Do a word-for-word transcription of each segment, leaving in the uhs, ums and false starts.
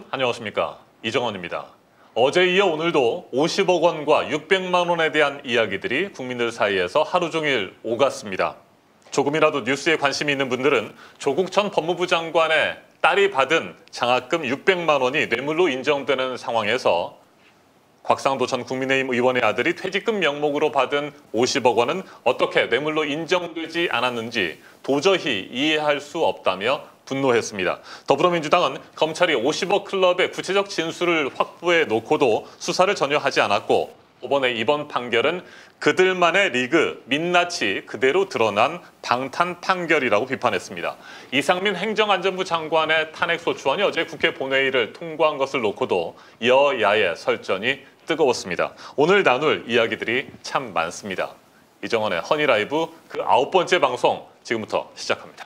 안녕하십니까. 이정원입니다. 어제 이어 오늘도 오십억 원과 육백만 원에 대한 이야기들이 국민들 사이에서 하루 종일 오갔습니다. 조금이라도 뉴스에 관심이 있는 분들은 조국 전 법무부 장관의 딸이 받은 장학금 육백만 원이 뇌물로 인정되는 상황에서 곽상도 전 국민의힘 의원의 아들이 퇴직금 명목으로 받은 오십억 원은 어떻게 뇌물로 인정되지 않았는지 도저히 이해할 수 없다며 분노했습니다. 더불어민주당은 검찰이 오십억 클럽의 구체적 진술을 확보해 놓고도 수사를 전혀 하지 않았고 법원의 이번 판결은 그들만의 리그, 민낯이 그대로 드러난 방탄 판결이라고 비판했습니다. 이상민 행정안전부 장관의 탄핵소추안이 어제 국회 본회의를 통과한 것을 놓고도 여야의 설전이 뜨거웠습니다. 오늘 나눌 이야기들이 참 많습니다. 이정원의 허니라이브 그 아홉 번째 방송 지금부터 시작합니다.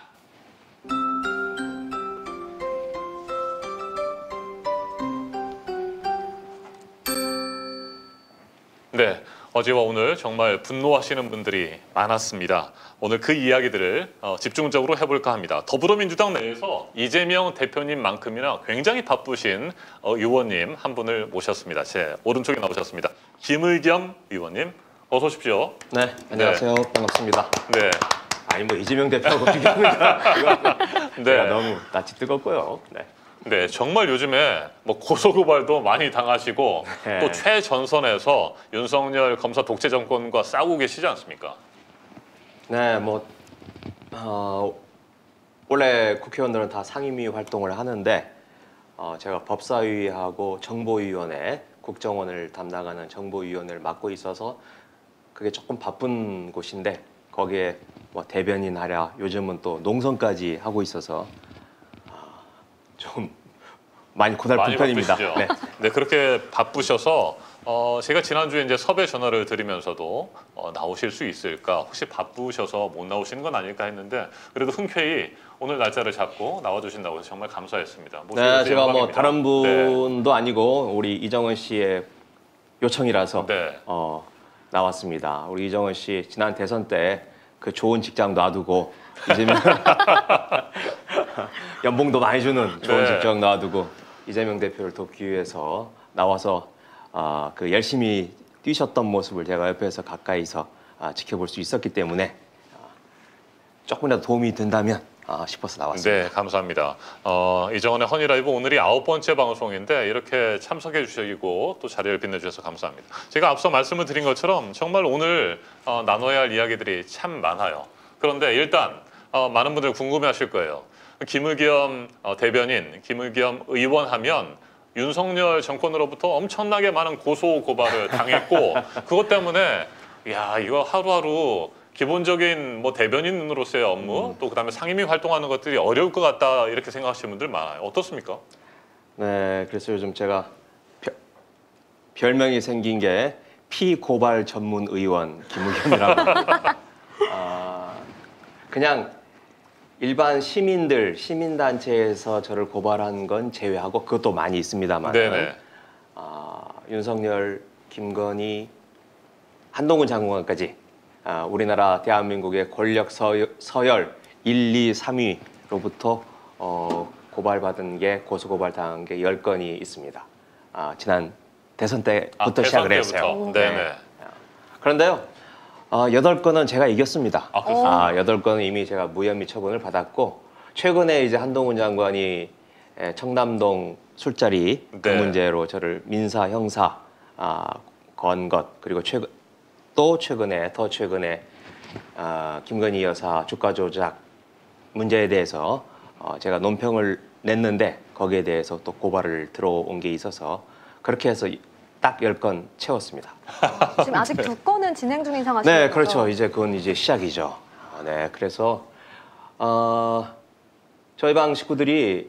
네, 어제와 오늘 정말 분노하시는 분들이 많았습니다. 오늘 그 이야기들을 어, 집중적으로 해볼까 합니다. 더불어민주당 내에서 이재명 대표님만큼이나 굉장히 바쁘신 어, 의원님 한 분을 모셨습니다. 제 오른쪽에 나오셨습니다. 김의겸 의원님, 어서 오십시오. 네, 안녕하세요. 네. 반갑습니다. 네. 아니 뭐 이재명 대표하고 비교합니다. 네. 제가 너무 낯이 뜨겁고요. 네. 네, 정말 요즘에 뭐 고소고발도 많이 당하시고 네. 또 최전선에서 윤석열 검사 독재 정권과 싸우고 계시지 않습니까? 네, 뭐 어, 원래 국회의원들은 다 상임위 활동을 하는데 어, 제가 법사위하고 정보위원회, 국정원을 담당하는 정보위원회를 맡고 있어서 그게 조금 바쁜 곳인데 거기에 뭐 대변인 하랴 요즘은 또 농성까지 하고 있어서 좀 많이 고달픈 편입니다. 네. 네, 그렇게 바쁘셔서 어, 제가 지난주에 이제 섭외 전화를 드리면서도 어, 나오실 수 있을까? 혹시 바쁘셔서 못 나오시는 건 아닐까 했는데 그래도 흔쾌히 오늘 날짜를 잡고 나와주신다고 해서 정말 감사했습니다. 네, 제가 뭐 다른 분도 네. 아니고 우리 이정원 씨의 요청이라서 네. 어, 나왔습니다. 우리 이정원 씨 지난 대선 때 그 좋은 직장 놔두고 이재명 연봉도 많이 주는 좋은 네. 직장 놔두고 이재명 대표를 돕기 위해서 나와서 어, 그 열심히 뛰셨던 모습을 제가 옆에서 가까이서 어, 지켜볼 수 있었기 때문에 어, 조금이라도 도움이 된다면 어, 싶어서 나왔습니다. 네, 감사합니다. 어, 이정원의 허니라이브 오늘이 아홉 번째 방송인데 이렇게 참석해 주시고 또 자리를 빛내주셔서 감사합니다. 제가 앞서 말씀을 드린 것처럼 정말 오늘 어, 나눠야 할 이야기들이 참 많아요. 그런데 일단 어, 많은 분들 궁금해하실 거예요. 김의겸 어, 대변인, 김의겸 의원 하면 윤석열 정권으로부터 엄청나게 많은 고소 고발을 당했고 그것 때문에 야 이거 하루하루 기본적인 뭐 대변인으로서의 업무 음. 또 그다음에 상임위 활동하는 것들이 어려울 것 같다 이렇게 생각하시는 분들 많아요. 어떻습니까? 네, 그래서 요즘 제가 별, 별명이 생긴 게 피고발 전문 의원 김의겸이라고 합니다. 아, 그냥 일반 시민들, 시민단체에서 저를 고발한 건 제외하고 그것도 많이 있습니다만 아, 윤석열, 김건희, 한동훈 장관까지 아, 우리나라 대한민국의 권력 서열, 서열 일, 이, 삼 위로부터 어, 고발받은 게 고소고발 당한 게 열 건이 있습니다. 아, 지난 대선 때부터 아, 시작을 대선 했어요. 네네. 네. 그런데요. 어, 여덟 건은 제가 이겼습니다. 아, 아, 여덟 건은 이미 제가 무혐의 처분을 받았고 최근에 이제 한동훈 장관이 청남동 술자리 네. 그 문제로 저를 민사, 형사 아, 건 것 그리고 최근 또 최근에 더 최근에 아, 김건희 여사 주가 조작 문제에 대해서 어, 제가 논평을 냈는데 거기에 대해서 또 고발을 들어온 게 있어서 그렇게 해서 딱 열 건 채웠습니다. 지금 아직 두 건은 진행 중인 상황이시죠? 네, 그렇죠. 이제 그건 이제 시작이죠. 네, 그래서 어, 저희 방 식구들이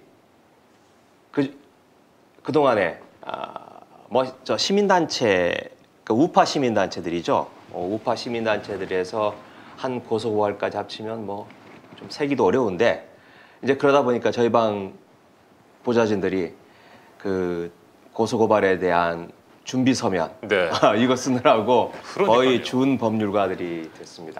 그 그동안에 아, 뭐 저 시민단체, 그 우파 시민단체들이죠. 어, 우파 시민단체들에서 한 고소고발까지 합치면 뭐 좀 세기도 어려운데 이제 그러다 보니까 저희 방 보좌진들이 그 고소고발에 대한 준비 서면 네. 이거 쓰느라고 그러니까요. 거의 준 법률가들이 됐습니다.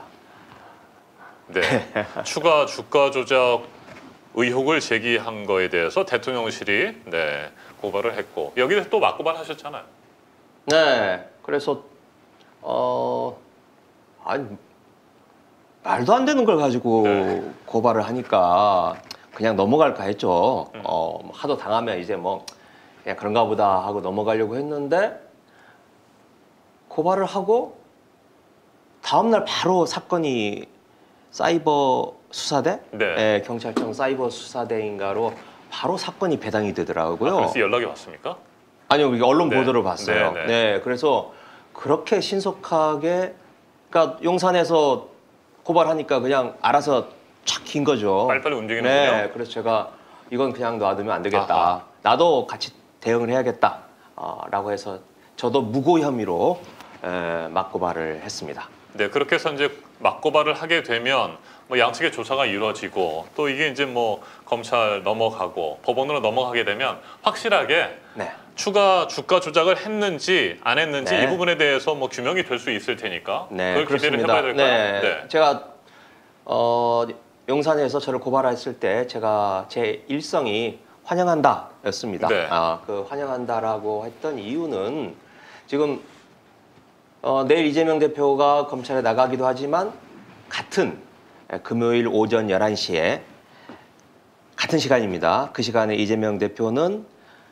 네, 추가 주가 조작 의혹을 제기한 거에 대해서 대통령실이 네, 고발을 했고 여기에 대해서 또 맞고발 하셨잖아요. 네, 그래서 어 아니 말도 안 되는 걸 가지고 네. 고발을 하니까 그냥 넘어갈까 했죠. 음. 어 하도 당하면 이제 뭐 그냥 그런가 보다 하고 넘어가려고 했는데 고발을 하고 다음 날 바로 사건이 사이버 수사대, 네. 예, 경찰청 사이버 수사대인가로 바로 사건이 배당이 되더라고요. 아, 그래서 연락이 왔습니까? 아니요, 우리가 언론 네. 보도를 봤어요. 네, 네, 네. 그래서 그렇게 신속하게, 그러니까 용산에서 고발하니까 그냥 알아서 촥 긴 거죠. 빨리빨리 움직이는군요. 네, 그래서 제가 이건 그냥 놔두면 안 되겠다. 아하. 나도 같이 대응을 해야겠다라고 해서 저도 무고 혐의로 에, 맞고발을 했습니다. 네, 그렇게 해서 이제 맞고발을 하게 되면 뭐 양측의 조사가 이루어지고 또 이게 이제 뭐 검찰 넘어가고 법원으로 넘어가게 되면 확실하게 네. 추가 주가 조작을 했는지 안 했는지 네. 이 부분에 대해서 뭐 규명이 될 수 있을 테니까 네, 그걸 기대를 그렇습니다. 해봐야 될까요? 네, 제가 어, 용산에서 저를 고발했을 때 제가 제 일성이 환영한다였습니다. 네. 아, 그 환영한다라고 했던 이유는 지금 어, 내일 이재명 대표가 검찰에 나가기도 하지만 같은 금요일 오전 열한 시에 같은 시간입니다. 그 시간에 이재명 대표는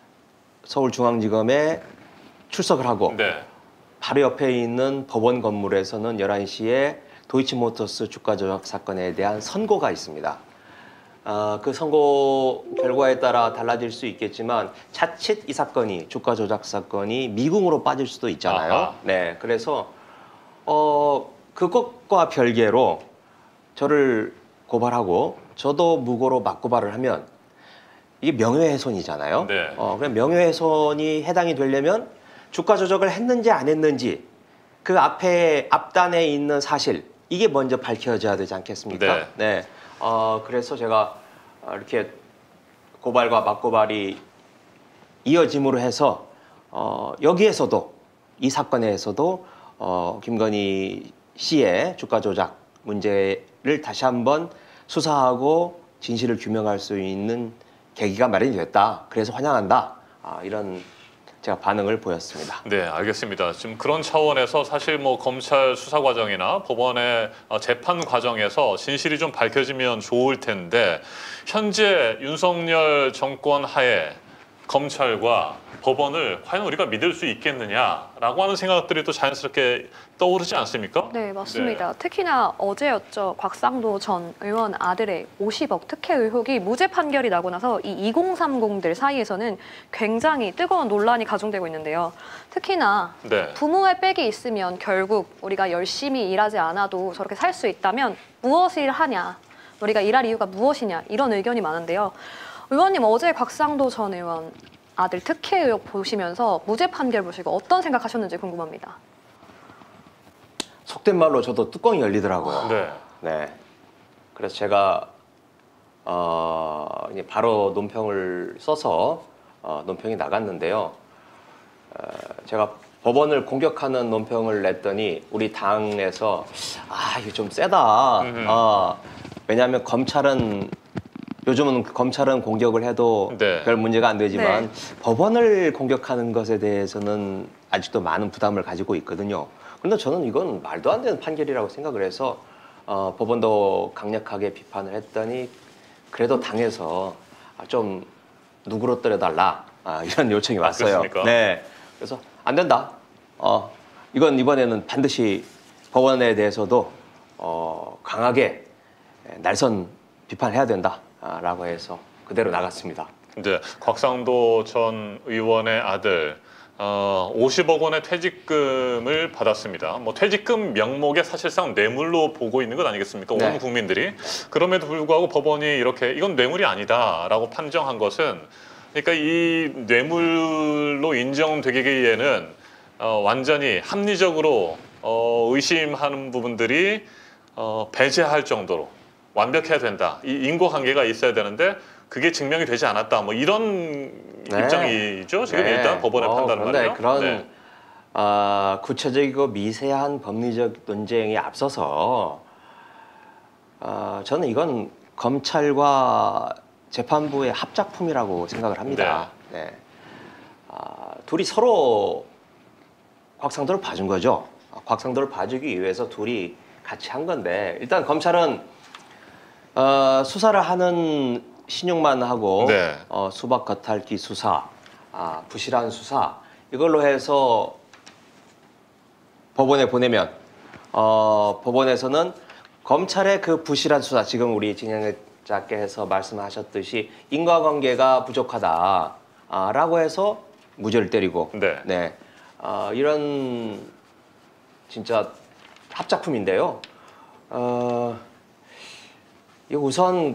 서울중앙지검에 출석을 하고 네. 바로 옆에 있는 법원 건물에서는 열한 시에 도이치모터스 주가 조작 사건에 대한 선고가 있습니다. 어, 그 선고 결과에 따라 달라질 수 있겠지만 자칫 이 사건이 주가 조작 사건이 미궁으로 빠질 수도 있잖아요. 아하. 네, 그래서 어, 그것과 별개로 저를 고발하고 저도 무고로 맞고발을 하면 이게 명예훼손이잖아요. 네. 어, 그럼 명예훼손이 해당이 되려면 주가 조작을 했는지 안 했는지 그 앞에 앞단에 있는 사실 이게 먼저 밝혀져야 되지 않겠습니까? 네. 네. 어, 그래서 제가 이렇게 고발과 맞고발이 이어짐으로 해서 어, 여기에서도 이 사건에서도 어, 김건희 씨의 주가 조작 문제를 다시 한번 수사하고 진실을 규명할 수 있는 계기가 마련이 됐다. 그래서 환영한다. 아, 이런 제가 반응을 보였습니다. 네, 알겠습니다. 지금 그런 차원에서 사실 뭐 검찰 수사 과정이나 법원의 어, 재판 과정에서 진실이 좀 밝혀지면 좋을 텐데 현재 윤석열 정권 하에 검찰과 법원을 과연 우리가 믿을 수 있겠느냐라고 하는 생각들이 또 자연스럽게 떠오르지 않습니까? 네, 맞습니다. 특히나 어제였죠. 곽상도 전 의원 아들의 오십억 특혜 의혹이 무죄 판결이 나고 나서 이 이공삼공들 사이에서는 굉장히 뜨거운 논란이 가중되고 있는데요. 특히나 네. 부모의 백이 있으면 결국 우리가 열심히 일하지 않아도 저렇게 살 수 있다면 무엇을 하냐, 우리가 일할 이유가 무엇이냐 이런 의견이 많은데요. 의원님 어제 곽상도 전 의원 아들 특혜 의혹 보시면서 무죄 판결 보시고 어떤 생각하셨는지 궁금합니다. 속된 말로 저도 뚜껑이 열리더라고요. 네. 네. 그래서 제가 어, 이제 바로 논평을 써서 어, 논평이 나갔는데요. 어, 제가 법원을 공격하는 논평을 냈더니 우리 당에서 아 이거 좀 세다. 음흠. 어, 왜냐하면 검찰은 요즘은 검찰은 공격을 해도 네. 별 문제가 안 되지만 네. 법원을 공격하는 것에 대해서는 아직도 많은 부담을 가지고 있거든요. 그런데 저는 이건 말도 안 되는 판결이라고 생각을 해서 어, 법원도 강력하게 비판을 했더니 그래도 당에서 좀 누그러뜨려달라 아, 이런 요청이 아, 왔어요. 그렇습니까? 네, 그래서 안 된다. 어, 이건 이번에는 반드시 법원에 대해서도 어, 강하게 날선 비판을 해야 된다라고 해서 그대로 나갔습니다. 네, 곽상도 전 의원의 아들 어, 오십억 원의 퇴직금을 받았습니다. 뭐 퇴직금 명목에 사실상 뇌물로 보고 있는 것 아니겠습니까? 온 네. 국민들이. 그럼에도 불구하고 법원이 이렇게 이건 뇌물이 아니다라고 판정한 것은 그러니까 이 뇌물로 인정되기에는 어, 완전히 합리적으로 어, 의심하는 부분들이 어, 배제할 정도로 완벽해야 된다. 이 인과관계가 있어야 되는데 그게 증명이 되지 않았다. 뭐 이런 네. 입장이죠. 지금 네. 일단 법원의 어, 판단은 그런데 말이에요. 그런 네. 아, 구체적이고 미세한 법리적 논쟁에 앞서서 아, 저는 이건 검찰과 재판부의 합작품이라고 생각을 합니다. 네. 둘이 서로 곽상도를 봐준 거죠. 곽상도를 봐주기 위해서 둘이 같이 한 건데 일단 검찰은 어, 수사를 하는 신용만 하고 네. 어, 수박 겉핥기 수사, 아, 부실한 수사 이걸로 해서 법원에 보내면 어, 법원에서는 검찰의 그 부실한 수사 지금 우리 진행자께서 말씀하셨듯이 인과관계가 부족하다라고 해서 무죄를 때리고 네. 네. 어, 이런 진짜 합작품인데요. 어, 이 우선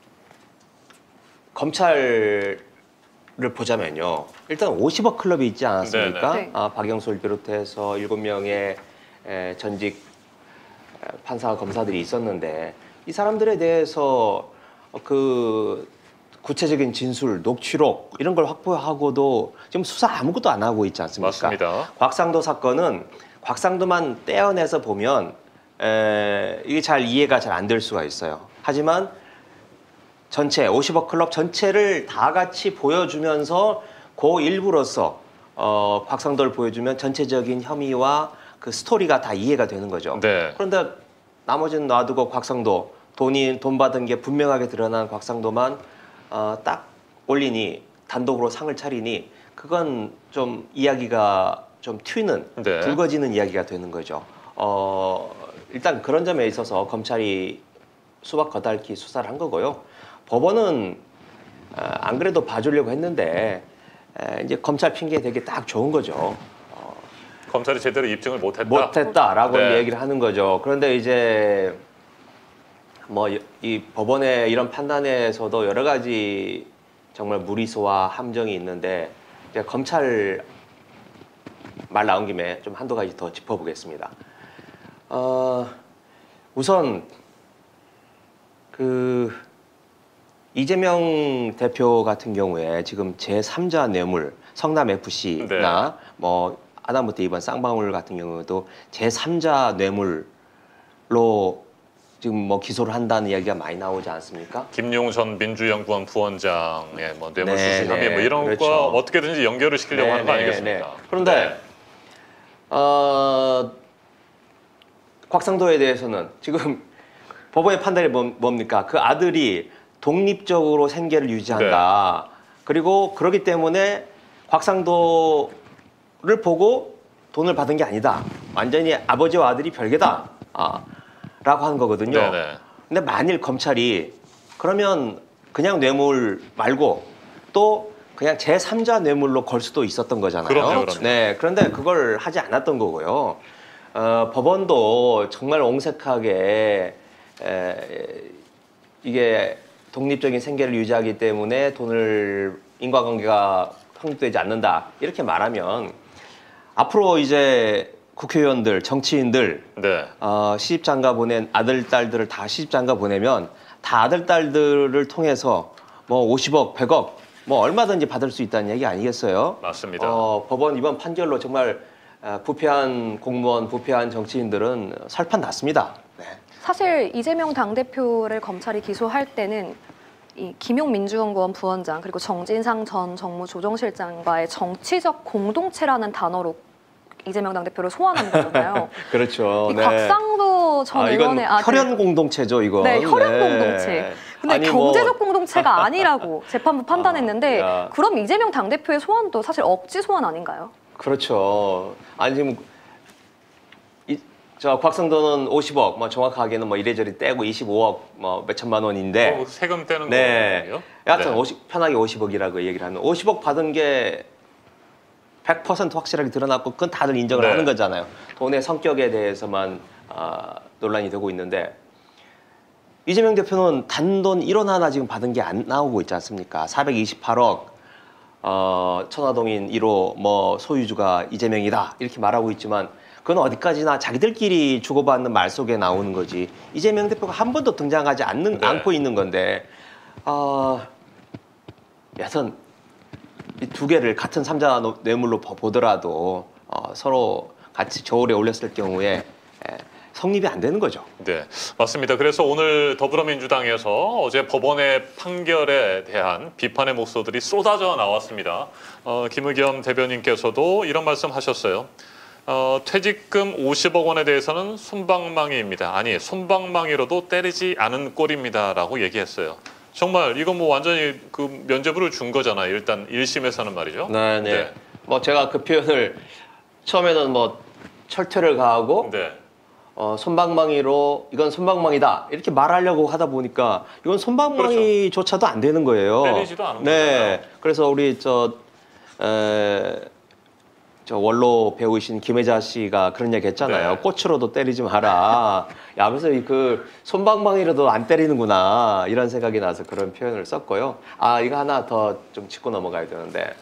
검찰을 보자면요. 일단 오십억 클럽이 있지 않았습니까? 네네. 네. 아, 박영수를 비롯해서 일곱 명의 에, 전직 판사 검사들이 있었는데 이 사람들에 대해서 그 구체적인 진술, 녹취록 이런 걸 확보하고도 지금 수사 아무것도 안 하고 있지 않습니까? 맞습니다. 곽상도 사건은 곽상도만 떼어내서 보면 에, 이게 잘 이해가 잘 안 될 수가 있어요. 하지만 전체 오십억 클럽 전체를 다 같이 보여주면서 그 일부로서 어, 곽상도를 보여주면 전체적인 혐의와 그 스토리가 다 이해가 되는 거죠. 네. 그런데 나머지는 놔두고 곽상도 돈이 돈 받은 게 분명하게 드러난 곽상도만 어, 딱 올리니 단독으로 상을 차리니 그건 좀 이야기가 좀 튀는 네. 굵어지는 이야기가 되는 거죠. 어, 일단 그런 점에 있어서 검찰이 수박 겉핥기 수사를 한 거고요. 법원은 어, 안 그래도 봐주려고 했는데 에, 이제 검찰 핑계 되게 딱 좋은 거죠. 검찰이 제대로 입증을 못했다. 못했다라고 네. 얘기를 하는 거죠. 그런데 이제 뭐 이 법원의 이런 판단에서도 여러 가지 정말 무리수와 함정이 있는데 이제 검찰 말 나온 김에 좀 한두 가지 더 짚어보겠습니다. 어, 우선 그 이재명 대표 같은 경우에 지금 제삼자 뇌물 성남에프씨나 네. 뭐 하다못해 이번 쌍방울 같은 경우도 제삼자 뇌물로 지금 뭐 기소를 한다는 이야기가 많이 나오지 않습니까? 김용 전 민주연구원 부원장의 뭐 뇌물 네, 수수 혐의 네, 뭐 이런 그렇죠. 거 어떻게든지 연결을 시키려고 네, 하는 거 네, 아니겠습니까? 네. 그런데 네. 어, 곽상도에 대해서는 지금 법원의 판단이 뭐, 뭡니까? 그 아들이 독립적으로 생계를 유지한다. 네. 그리고 그렇기 때문에 곽상도를 보고 돈을 받은 게 아니다. 완전히 아버지와 아들이 별개다. 아, 라고 하는 거거든요. 네네. 근데 만일 검찰이 그러면 그냥 뇌물 말고 또 그냥 제삼자 뇌물로 걸 수도 있었던 거잖아요. 그럼요, 그럼요. 네, 그런데 그걸 하지 않았던 거고요. 어, 법원도 정말 옹색하게 에, 이게 독립적인 생계를 유지하기 때문에 돈을 인과관계가 성립되지 않는다 이렇게 말하면 앞으로 이제 국회의원들, 정치인들 네. 어, 시집장가 보낸 아들, 딸들을 다 시집장가 보내면 다 아들, 딸들을 통해서 뭐 오십억, 백억 뭐 얼마든지 받을 수 있다는 얘기 아니겠어요? 맞습니다. 어, 법원 이번 판결로 정말 어, 부패한 공무원, 부패한 정치인들은 설판 났습니다. 네. 사실 이재명 당대표를 검찰이 기소할 때는 이 김용 민주연구원 부원장 그리고 정진상 전 정무조정실장과의 정치적 공동체라는 단어로 이재명 당대표를 소환한 거잖아요. 그렇죠. 이 곽상도 전 아, 이건 의원의 아들. 혈연 공동체죠, 이거. 네, 혈연 공동체. 근데 아니, 뭐- 경제적 공동체가 아니라고 재판부 판단했는데 아, 야. 그럼 이재명 당대표의 소환도 사실 억지 소환 아닌가요? 그렇죠. 아니 지금 이, 저 곽상도는 오십억, 뭐 정확하게는 뭐 이래저래 떼고 이십오억 뭐 몇천만 원인데, 어, 세금 떼는 네, 거예요? 여하튼 네. 오십, 편하게 오십억이라고 얘기를 하는. 오십억 받은 게 백 퍼센트 확실하게 드러났고 그건 다들 인정을 네. 하는 거잖아요. 돈의 성격에 대해서만 아, 논란이 되고 있는데 이재명 대표는 단돈 일 원 하나 지금 받은 게 안 나오고 있지 않습니까? 사백이십팔억 어, 천화동인 일 호 뭐 소유주가 이재명이다 이렇게 말하고 있지만 그건 어디까지나 자기들끼리 주고받는 말 속에 나오는 거지 이재명 대표가 한 번도 등장하지 않는, 네. 않고 있는 건데 어, 여하튼 이 두 개를 같은 삼자 뇌물로 보- 보더라도 어, 서로 같이 저울에 올렸을 경우에 에, 성립이 안 되는 거죠. 네, 맞습니다. 그래서 오늘 더불어민주당에서 어제 법원의 판결에 대한 비판의 목소리들이 쏟아져 나왔습니다. 어, 김의겸 대변인께서도 이런 말씀하셨어요. 어, 퇴직금 오십억 원에 대해서는 솜방망이입니다. 아니, 솜방망이로도 때리지 않은 꼴입니다라고 얘기했어요. 정말 이건 뭐 완전히 그 면죄부를 준 거잖아요. 일단 일 심에서는 말이죠. 네, 네. 뭐 제가 그 표현을 처음에는 뭐 철퇴를 가하고 네. 어, 손방망이로 이건 손방망이다 이렇게 말하려고 하다 보니까 이건 손방망이조차도 안 되는 거예요. 때리지도 않은 네, 거잖아요. 그래서 우리 저, 에, 저 원로 배우이신 김혜자 씨가 그런 얘기 했잖아요. 네. 꽃으로도 때리지 마라. 야, 그래서 그 손방망이로도 안 때리는구나 이런 생각이 나서 그런 표현을 썼고요. 아, 이거 하나 더 좀 짚고 넘어가야 되는데.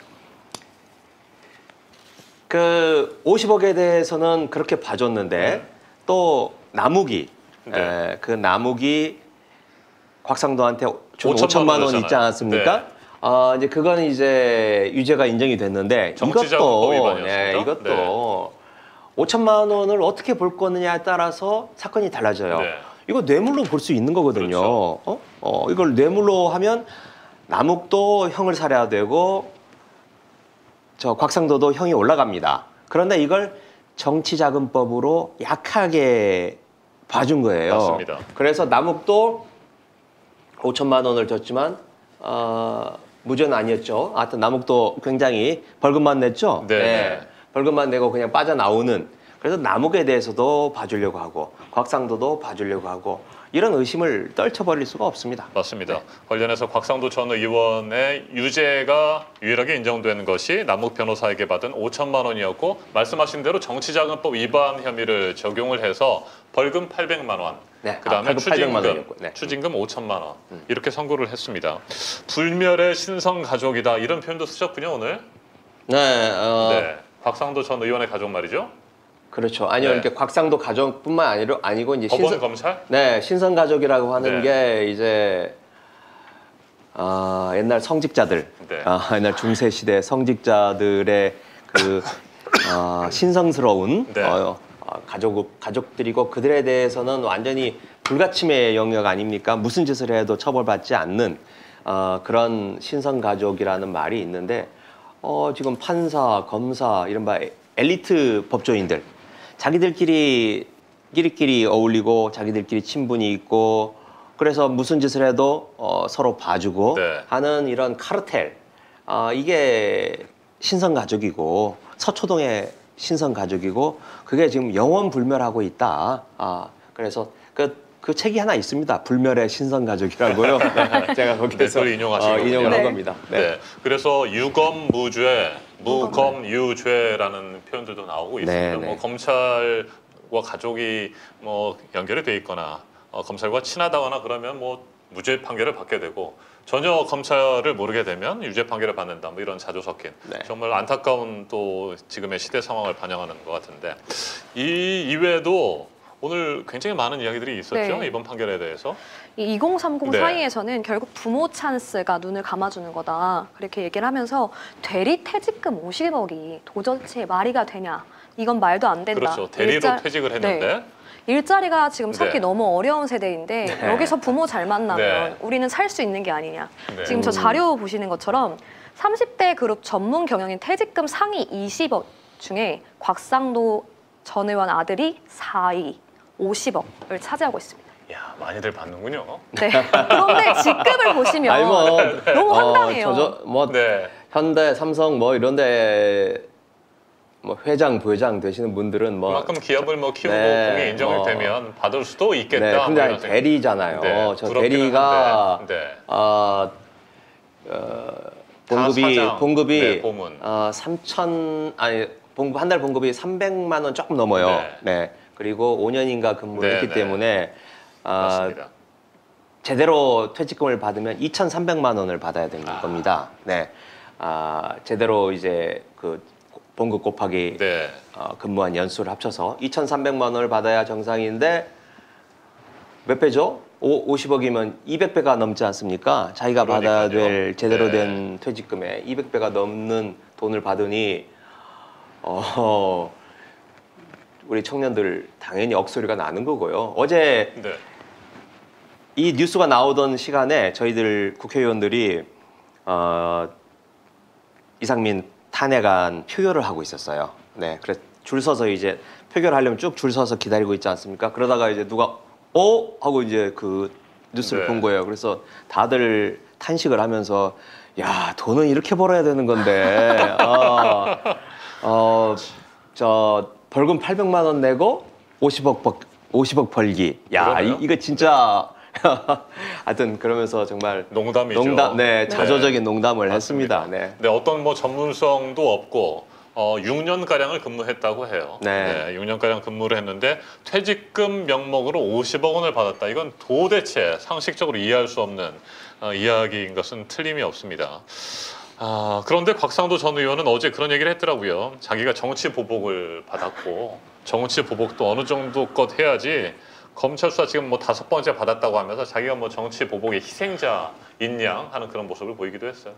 그 오십억에 대해서는 그렇게 봐줬는데 또 남욱이 네. 에, 그 남욱이 곽상도한테 준 오천만 오천만 원 원이잖아요. 있지 않았습니까? 네. 어, 이제 그건 이제 유죄가 인정이 됐는데 정치자금법 이것도 위반이었습니다. 네, 이것도 네. 오천만 원을 어떻게 볼 거느냐에 따라서 사건이 달라져요. 네. 이거 뇌물로 볼 수 있는 거거든요. 그렇죠. 어? 어, 이걸 뇌물로 하면 남욱도 형을 살해야 되고 저 곽상도도 형이 올라갑니다. 그런데 이걸 정치자금법으로 약하게 봐준 거예요. 맞습니다. 그래서 남욱도 오천만 원을 줬지만 어, 무죄는 아니었죠. 하여튼 남욱도 굉장히 벌금만 냈죠. 네, 네. 벌금만 내고 그냥 빠져나오는. 그래서 남욱에 대해서도 봐주려고 하고 곽상도도 봐주려고 하고 이런 의심을 떨쳐버릴 수가 없습니다. 맞습니다. 네. 관련해서 곽상도 전 의원의 유죄가 유일하게 인정된 것이 남욱 변호사에게 받은 오천만 원이었고 말씀하신 대로 정치자금법 위반 혐의를 적용을 해서 벌금 팔백만 원, 네, 그다음에 아, 벌금 팔백만 추징금, 원이었고, 네. 추징금 오천만 원 이렇게 선고를 했습니다. 불멸의 신성 가족이다 이런 표현도 쓰셨군요 오늘. 네, 어, 네, 곽상도 전 의원의 가족 말이죠. 그렇죠. 아니요, 네. 이렇게 곽상도 가족뿐만 아니로 아니고 이제 법원 신선, 검찰? 네, 신선 가족이라고 하는 네. 게 이제 아, 옛날 성직자들, 네. 아, 옛날 중세 시대 성직자들의 그 아, 신성스러운 네. 어, 어, 가족 가족들이고 그들에 대해서는 완전히 불가침의 영역 아닙니까? 무슨 짓을 해도 처벌받지 않는 어, 그런 신선 가족이라는 말이 있는데 어, 지금 판사, 검사 이른바 엘리트 법조인들 자기들끼리 끼리끼리 어울리고 자기들끼리 친분이 있고 그래서 무슨 짓을 해도 어, 서로 봐주고 네. 하는 이런 카르텔 어, 이게 신선 가족이고 서초동의 신선 가족이고 그게 지금 영원 불멸하고 있다. 아, 그래서 그, 그 책이 하나 있습니다. 불멸의 신선 가족이라고요. 네, 제가 거기에서 네, 인용하신 어, 거군요. 인용을 한 네. 겁니다. 네. 네. 그래서 유검무죄, 무검유죄라는 표현들도 나오고 있습니다. 네, 네. 뭐 검찰과 가족이 뭐 연결이 돼 있거나 어, 검찰과 친하다거나 그러면 뭐 무죄 판결을 받게 되고 전혀 검찰을 모르게 되면 유죄 판결을 받는다. 뭐 이런 자주 섞인 네. 정말 안타까운 또 지금의 시대 상황을 반영하는 것 같은데 이 이외에도 오늘 굉장히 많은 이야기들이 있었죠. 네. 이번 판결에 대해서. 이 이공삼공 네. 사이에서는 결국 부모 찬스가 눈을 감아주는 거다. 그렇게 얘기를 하면서 대리 퇴직금 오십억이 도대체 말이가 되냐. 이건 말도 안 된다. 그렇죠. 대리로 일자- 퇴직을 했는데 네. 일자리가 지금 찾기 네. 너무 어려운 세대인데 네. 여기서 부모 잘 만나면 네. 우리는 살 수 있는 게 아니냐. 네. 지금 저 자료 보시는 것처럼 삼십 대 그룹 전문 경영인 퇴직금 상위 이십억 중에 곽상도 전 의원 아들이 사 위 오십억을 차지하고 있습니다. 야 많이들 받는군요. 네. 그런데 직급을 보시면 아니 뭐 너무 어, 황당해요. 저저 뭐 네. 현대, 삼성 뭐 이런데 뭐 회장, 부회장 되시는 분들은 뭐 그만큼 기업을 뭐 키우고 네, 공이 인정이 뭐. 되면 받을 수도 있겠다. 네, 뭐 근데 이런 아니, 생각. 대리잖아요. 네, 저 부럽기는 대리가 한데, 네. 어, 어, 봉급이 사장, 봉급이 네, 보문. 어, 삼천 아니 봉급 한 달 봉급이 삼백만 원 조금 넘어요. 네. 네. 그리고 오 년인가 근무를 네, 했기 네. 때문에 아, 맞습니다. 제대로 퇴직금을 받으면 이천삼백만 원을 받아야 되는 아. 겁니다. 네. 아, 제대로 이제 그 봉급 곱하기 네. 어, 근무한 연수를 합쳐서 이천삼백만 원을 받아야 정상인데 몇 배죠? 오, 오십억이면 이백 배가 넘지 않습니까? 자기가 받아야 그러니까요. 될 제대로 네. 된 퇴직금에 이백 배가 넘는 돈을 받으니 어, 우리 청년들 당연히 억소리가 나는 거고요. 어제 네. 이 뉴스가 나오던 시간에 저희들 국회의원들이 어, 이상민 탄핵안 표결을 하고 있었어요. 네, 그래서 줄 서서 이제 표결하려면 쭉 줄 서서 기다리고 있지 않습니까? 그러다가 이제 누가 어 하고 이제 그 뉴스를 네. 본 거예요. 그래서 다들 탄식을 하면서 야 돈은 이렇게 벌어야 되는 건데 어, 어, 저 벌금 팔백만 원 내고 오십억 벌, 오십억 벌기. 야 그러네요. 이, 이거 진짜 하여튼 그러면서 정말 농담이죠. 농담, 네, 네. 자조적인 농담을 맞습니다. 했습니다. 네. 네, 어떤 뭐 전문성도 없고 어, 육 년가량을 근무했다고 해요. 네. 육 년가량 근무를 했는데 퇴직금 명목으로 오십억 원을 받았다. 이건 도대체 상식적으로 이해할 수 없는 어, 이야기인 것은 틀림이 없습니다. 아, 그런데 곽상도 전 의원은 어제 그런 얘기를 했더라고요. 자기가 정치 보복을 받았고 정치 보복도 어느 정도껏 해야지 검찰 수사 지금 뭐 다섯 번째 받았다고 하면서 자기가 뭐 정치 보복의 희생자인 양 하는 그런 모습을 보이기도 했어요.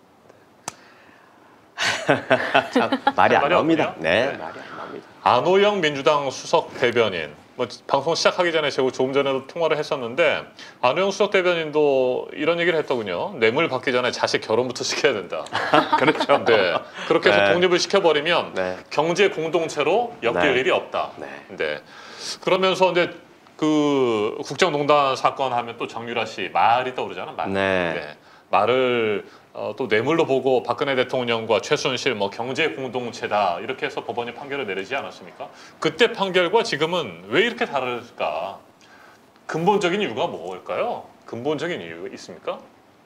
참 말이 안 말이 나옵니다. 없군요. 네, 네. 말이 안 나옵니다. 안호영 민주당 수석 대변인, 뭐 방송 시작하기 전에 제가 조금 전에도 통화를 했었는데 안호영 수석 대변인도 이런 얘기를 했더군요. 뇌물 받기 전에 자식 결혼부터 시켜야 된다. 그렇죠. 네, 그렇게 해서 네. 독립을 시켜버리면 네. 경제 공동체로 엮일 네. 일이 없다. 네. 네. 그러면서 이제 그 국정농단 사건 하면 또 정유라 씨 말이 떠오르잖아. 말. 네. 말을 어, 또 뇌물로 보고 박근혜 대통령과 최순실 뭐 경제 공동체다 이렇게 해서 법원이 판결을 내리지 않았습니까? 그때 판결과 지금은 왜 이렇게 다를까? 근본적인 이유가 뭘까요? 근본적인 이유 있습니까?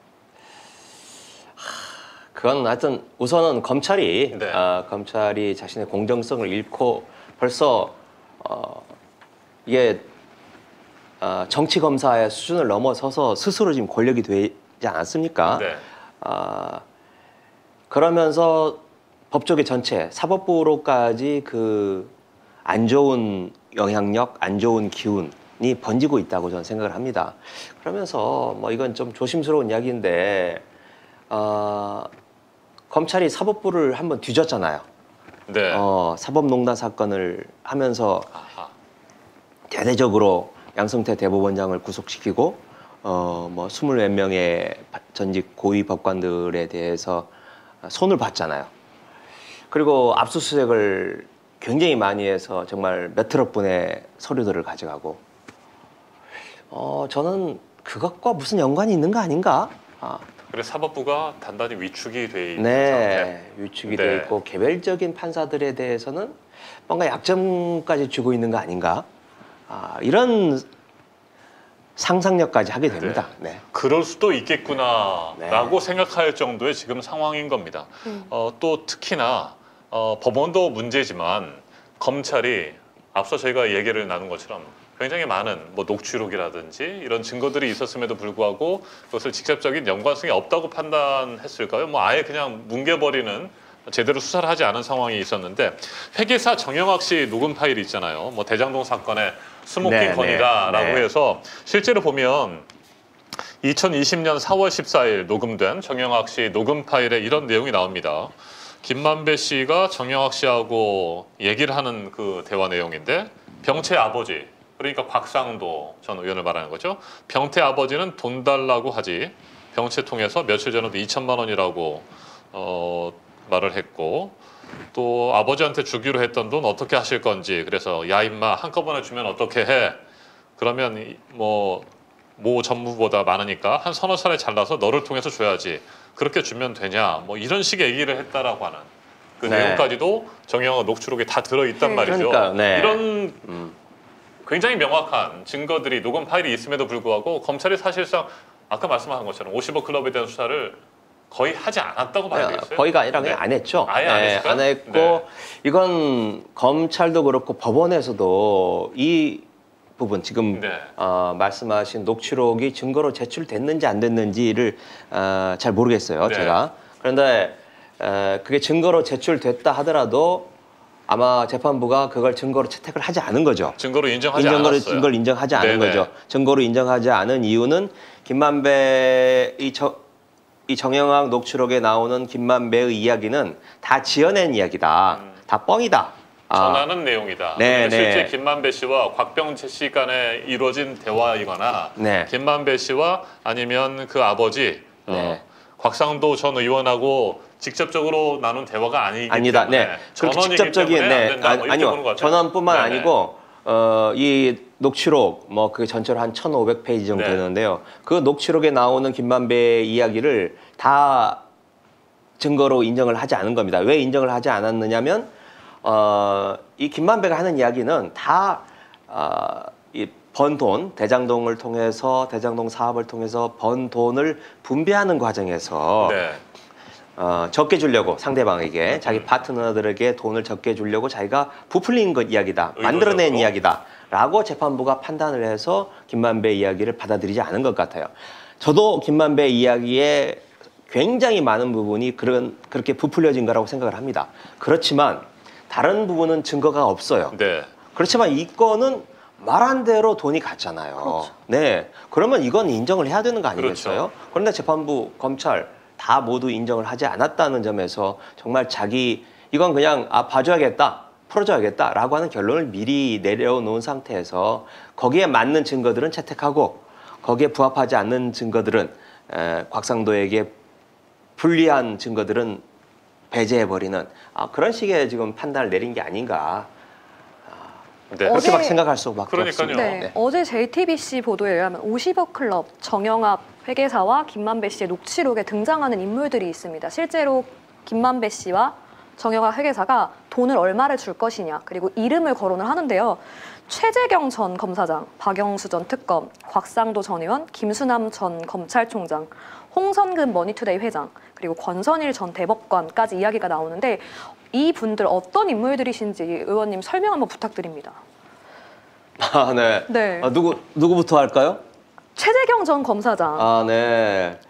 그건 하여튼 우선은 검찰이 네. 어, 검찰이 자신의 공정성을 잃고 벌써 어, 이게 어, 정치 검사의 수준을 넘어서서 스스로 지금 권력이 되지 않았습니까? 네. 아, 그러면서 법조계 전체 사법부로까지 그 안 좋은 영향력, 안 좋은 기운이 번지고 있다고 저는 생각을 합니다. 그러면서 뭐 이건 좀 조심스러운 이야기인데 어, 검찰이 사법부를 한번 뒤졌잖아요. 네. 어, 사법농단 사건을 하면서 아하. 대대적으로 양승태 대법원장을 구속시키고 어, 뭐 스물 몇 명의 전직 고위 법관들에 대해서 손을 봤잖아요. 그리고 압수수색을 굉장히 많이 해서 정말 몇 트럭 분의 서류들을 가져가고 어, 저는 그것과 무슨 연관이 있는 거 아닌가? 아, 그래 사법부가 단단히 위축이 돼 있는 상태. 네, 위축이 네. 돼 있고 개별적인 판사들에 대해서는 뭔가 약점까지 주고 있는 거 아닌가? 아, 이런 상상력까지 하게 됩니다. 네. 그럴 수도 있겠구나라고 네. 생각할 정도의 지금 상황인 겁니다. 음. 어, 또 특히나 어, 법원도 문제지만 검찰이 앞서 저희가 얘기를 나눈 것처럼 굉장히 많은 뭐 녹취록이라든지 이런 증거들이 있었음에도 불구하고 그것을 직접적인 연관성이 없다고 판단했을까요? 뭐 아예 그냥 뭉개버리는 제대로 수사를 하지 않은 상황이 있었는데 회계사 정영학 씨 녹음 파일이 있잖아요. 뭐 대장동 사건의 스모킹 네, 건이다라고 네, 네. 해서 실제로 보면 이천이십 년 사월 십사일 녹음된 정영학 씨 녹음 파일에 이런 내용이 나옵니다. 김만배 씨가 정영학 씨하고 얘기를 하는 그 대화 내용인데 병채 아버지 그러니까 곽상도 전 의원을 말하는 거죠. 병태 아버지는 돈 달라고 하지 병채 통해서 며칠 전에도 이천만 원이라고 어, 말을 했고 또 아버지한테 주기로 했던 돈 어떻게 하실 건지 그래서 야 임마 한꺼번에 주면 어떻게 해? 그러면 뭐 모 전무보다 많으니까 한 서너 차례 잘라서 너를 통해서 줘야지. 그렇게 주면 되냐? 뭐 이런 식의 얘기를 했다라고 하는 그 네. 내용까지도 정영학 녹취록에 다 들어있단 네. 말이죠. 그러니까요, 네. 이런 음. 굉장히 명확한 증거들이 녹음 파일이 있음에도 불구하고 검찰이 사실상 아까 말씀하신 것처럼 오십억 클럽에 대한 수사를 거의 하지 않았다고 봐야 되겠어요? 거의가 아니라 그냥 네. 안 했죠. 아예 안 네, 했을까요? 안 했고 네. 이건 검찰도 그렇고 법원에서도 이 부분 지금 네. 어, 말씀하신 녹취록이 증거로 제출됐는지 안 됐는지를 어, 잘 모르겠어요. 네. 제가. 그런데 에, 그게 증거로 제출됐다 하더라도 아마 재판부가 그걸 증거로 채택을 하지 않은 거죠. 증거로 인정하지 인정을, 않았어요. 증거를 인정하지 않은 네네. 거죠. 증거로 인정하지 않은 이유는 김만배 이, 저, 이 정영학 녹취록에 나오는 김만배의 이야기는 다 지어낸 이야기다. 음. 다 뻥이다. 전하는 내용이다. 네, 실제 네. 김만배 씨와 곽병재 씨 간에 이루어진 대화이거나 네. 김만배 씨와 아니면 그 아버지 어, 네. 곽상도 전 의원하고 직접적으로 나눈 대화가 아니기 아니다. 때문에 네. 그렇게 전원이기 직접적인 때문에 안 네. 된다. 뭐 아, 이렇게 아니요. 보는 것 같아요. 전원뿐만 네네. 아니고 어, 이 녹취록 뭐 그 전체로 한 천오백 페이지 정도 네. 되는데요. 그 녹취록에 나오는 김만배 이야기를 다 증거로 인정을 하지 않은 겁니다. 왜 인정을 하지 않았느냐면 어, 이 김만배가 하는 이야기는 다 어, 이 번 돈, 대장동을 통해서 대장동 사업을 통해서 번 돈을 분배하는 과정에서 네. 어, 적게 주려고 상대방에게 자기 파트너들에게 돈을 적게 주려고 자기가 부풀린 것 이야기다, 만들어낸 의도적으로? 이야기다라고 재판부가 판단을 해서 김만배 이야기를 받아들이지 않은 것 같아요. 저도 김만배 이야기에 굉장히 많은 부분이 그런 그렇게 부풀려진 거라고 생각을 합니다. 그렇지만 다른 부분은 증거가 없어요. 네. 그렇지만 이 건은 말한 대로 돈이 갔잖아요. 그렇죠. 네, 그러면 이건 인정을 해야 되는 거 아니겠어요? 그렇죠. 그런데 재판부, 검찰 다 모두 인정을 하지 않았다는 점에서 정말 자기 이건 그냥 아 봐줘야겠다, 풀어줘야겠다라고 하는 결론을 미리 내려놓은 상태에서 거기에 맞는 증거들은 채택하고 거기에 부합하지 않는 증거들은 에, 곽상도에게 불리한 증거들은 배제해버리는 아, 그런 식의 지금 판단을 내린 게 아닌가. 네. 어제- 그렇게 막 생각할 수밖에 그러니까요. 없습니다. 네. 네. 어제 제이티비씨 보도에 의하면 오십억 클럽 정영합 회계사와 김만배 씨의 녹취록에 등장하는 인물들이 있습니다. 실제로 김만배 씨와 정영합 회계사가 돈을 얼마를 줄 것이냐 그리고 이름을 거론을 하는데요. 최재경 전 검사장, 박영수 전 특검, 곽상도 전 의원, 김수남 전 검찰총장, 홍선근 머니투데이 회장, 그리고 권선일 전 대법관까지 이야기가 나오는데 이 분들 어떤 인물들이신지 의원님 설명 한번 부탁드립니다. 아, 네. 네. 아, 누구 누구부터 할까요? 최재경 전 검사장. 아, 네.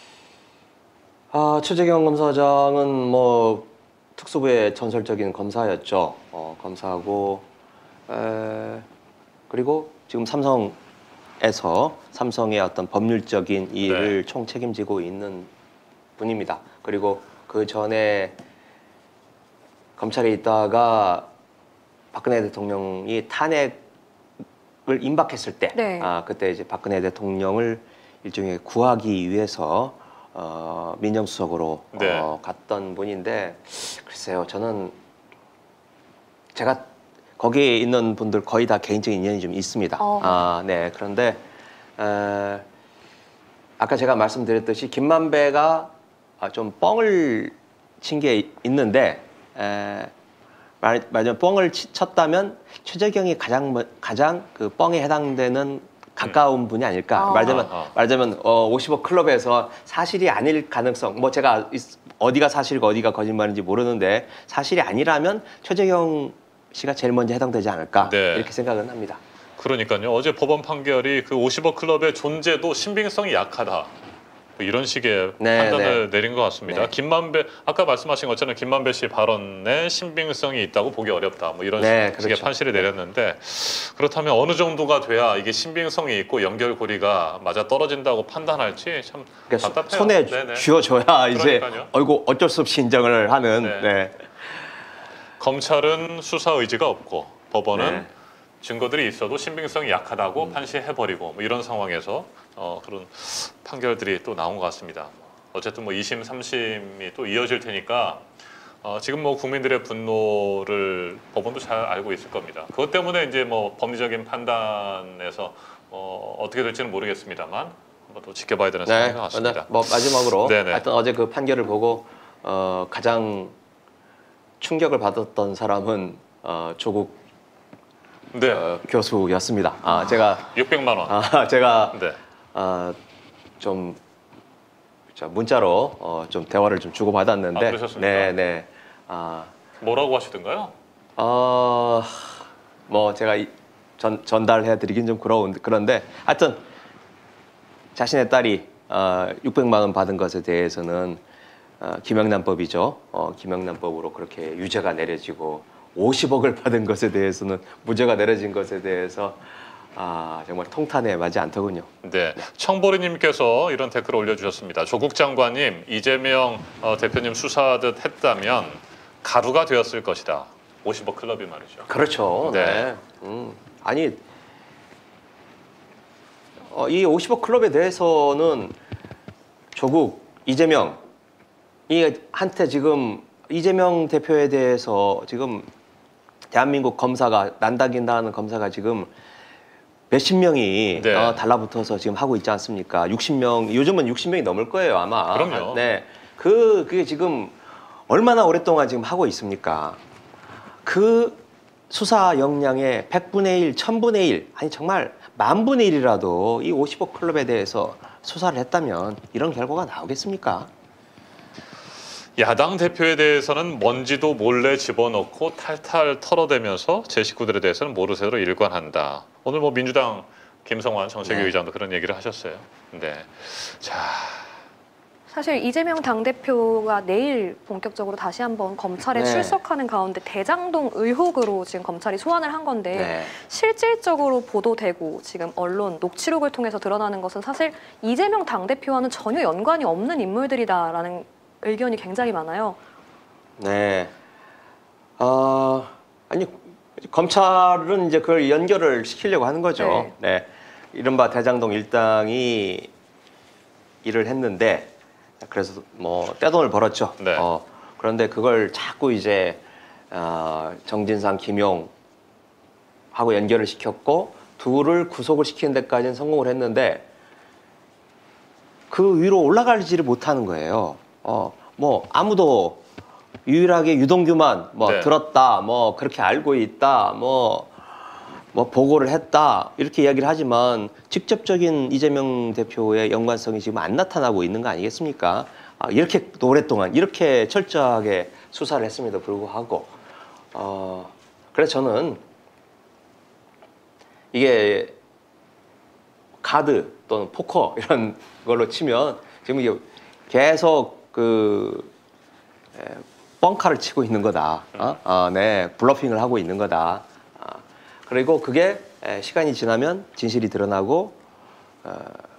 아, 최재경 검사장은 뭐 특수부의 전설적인 검사였죠. 어, 검사하고 에, 그리고 지금 삼성에서 삼성의 어떤 법률적인 일을 총 책임지고 있는 분입니다. 그리고 그 전에 검찰에 있다가 박근혜 대통령이 탄핵을 임박했을 때, 네. 아 그때 이제 박근혜 대통령을 일종의 구하기 위해서 어, 민정수석으로 네. 어, 갔던 분인데 글쎄요, 저는 제가 거기에 있는 분들 거의 다 개인적인 인연이 좀 있습니다. 어허. 아, 네. 그런데 에, 아까 제가 말씀드렸듯이 김만배가 아, 좀 뻥을 친 게 있는데 에, 말, 말하자면 뻥을 치, 쳤다면 최재경이 가장 뭐- 가장 그 뻥에 해당되는 가까운 분이 아닐까. 아. 말하자면 아, 아. 말하자면 어, 오십억 클럽에서 사실이 아닐 가능성. 뭐 제가 있- 어디가 사실이고 어디가 거짓말인지 모르는데 사실이 아니라면 최재경 씨가 제일 먼저 해당되지 않을까 네. 이렇게 생각은 합니다. 그러니까요. 어제 법원 판결이 그 오십억 클럽의 존재도 신빙성이 약하다. 뭐 이런 식의 네, 판단을 내린 것 같습니다. 네. 김만배 아까 말씀하신 것처럼 김만배 씨 발언에 신빙성이 있다고 보기 어렵다. 뭐 이런 네, 식의 그렇죠. 판시를 내렸는데 그렇다면 어느 정도가 돼야 이게 신빙성이 있고 연결고리가 맞아 떨어진다고 판단할지 참 그러니까 답답해요. 손에 네네. 쥐어줘야 이제 그러니까요. 어이구 어쩔 수 없이 인정을 하는. 네. 네. 검찰은 수사 의지가 없고 법원은 네. 증거들이 있어도 신빙성이 약하다고 판시해버리고 뭐 이런 상황에서 어, 그런 판결들이 또 나온 것 같습니다. 어쨌든 뭐 이심 삼심이 또 이어질 테니까 어, 지금 뭐 국민들의 분노를 법원도 잘 알고 있을 겁니다. 그것 때문에 이제 뭐 법리적인 판단에서 어, 어떻게 될지는 모르겠습니다만 한번 또 지켜봐야 되는 네. 상황인 것 같습니다. 뭐 마지막으로 네네. 하여튼 어제 그 판결을 보고 어, 가장 충격을 받았던 사람은 어, 조국 네, 어, 교수였습니다. 아, 제가 육백만 원. 아, 제가 네. 아, 좀 저, 문자로 어, 좀 대화를 좀 주고 받았는데, 아, 그러셨습니까? 네, 네. 아, 뭐라고 하시던가요? 어, 뭐 제가 이- 전 전달해 드리긴 좀 그러운 그런데 하여튼 자신의 딸이 어, 육백만 원 받은 것에 대해서는 어, 김영란법이죠. 어, 김영란법으로 그렇게 유죄가 내려지고 오십억을 받은 것에 대해서는 무죄가 내려진 것에 대해서 아, 정말 통탄에 맞지 않더군요. 네, 청보리님께서 이런 댓글을 올려주셨습니다. 조국 장관님, 이재명 어, 대표님 수사하듯 했다면 가루가 되었을 것이다. 오십억 클럽이 말이죠. 그렇죠. 네. 네. 음, 아니 어, 이 오십억 클럽에 대해서는 조국 이재명 이 한테 지금 이재명 대표에 대해서 지금 대한민국 검사가 난다긴다 는 검사가 지금 몇십 명이 네. 어, 달라붙어서 지금 하고 있지 않습니까? 육십 명 요즘은 육십 명이 넘을 거예요 아마. 그럼요. 네, 그 그게 지금 얼마나 오랫동안 지금 하고 있습니까? 그 수사 역량의 백분의 일, 천분의 일, 아니 정말 만분의 일이라도 이 오십억 클럽에 대해서 수사를 했다면 이런 결과가 나오겠습니까? 야당 대표에 대해서는 먼지도 몰래 집어넣고 탈탈 털어대면서 제 식구들에 대해서는 모르쇠로 일관한다. 오늘 뭐 민주당 김성환 정책위 네. 의장도 그런 얘기를 하셨어요. 네. 자, 사실 이재명 당대표가 내일 본격적으로 다시 한번 검찰에 네. 출석하는 가운데 대장동 의혹으로 지금 검찰이 소환을 한 건데 네. 실질적으로 보도되고 지금 언론 녹취록을 통해서 드러나는 것은 사실 이재명 당대표와는 전혀 연관이 없는 인물들이다라는 의견이 굉장히 많아요. 네. 어, 아니 검찰은 이제 그걸 연결을 시키려고 하는 거죠. 네. 네. 이른바 대장동 일당이 일을 했는데 그래서 뭐 떼돈을 벌었죠. 네. 어, 그런데 그걸 자꾸 이제 어, 정진상, 김용 하고 연결을 시켰고 둘을 구속을 시키는 데까지는 성공을 했는데 그 위로 올라가지를 못하는 거예요. 어, 뭐 아무도 유일하게 유동규만 뭐 네. 들었다, 뭐 그렇게 알고 있다, 뭐, 뭐 보고를 했다 이렇게 이야기를 하지만 직접적인 이재명 대표의 연관성이 지금 안 나타나고 있는 거 아니겠습니까? 아, 이렇게 오랫동안 이렇게 철저하게 수사를 했음에도 불구하고 어, 그래서 저는 이게 카드 또는 포커 이런 걸로 치면 지금 이게 계속 그 에, 뻥카를 치고 있는 거다. 어? 어, 네, 블러핑을 하고 있는 거다. 어, 그리고 그게 에, 시간이 지나면 진실이 드러나고 어,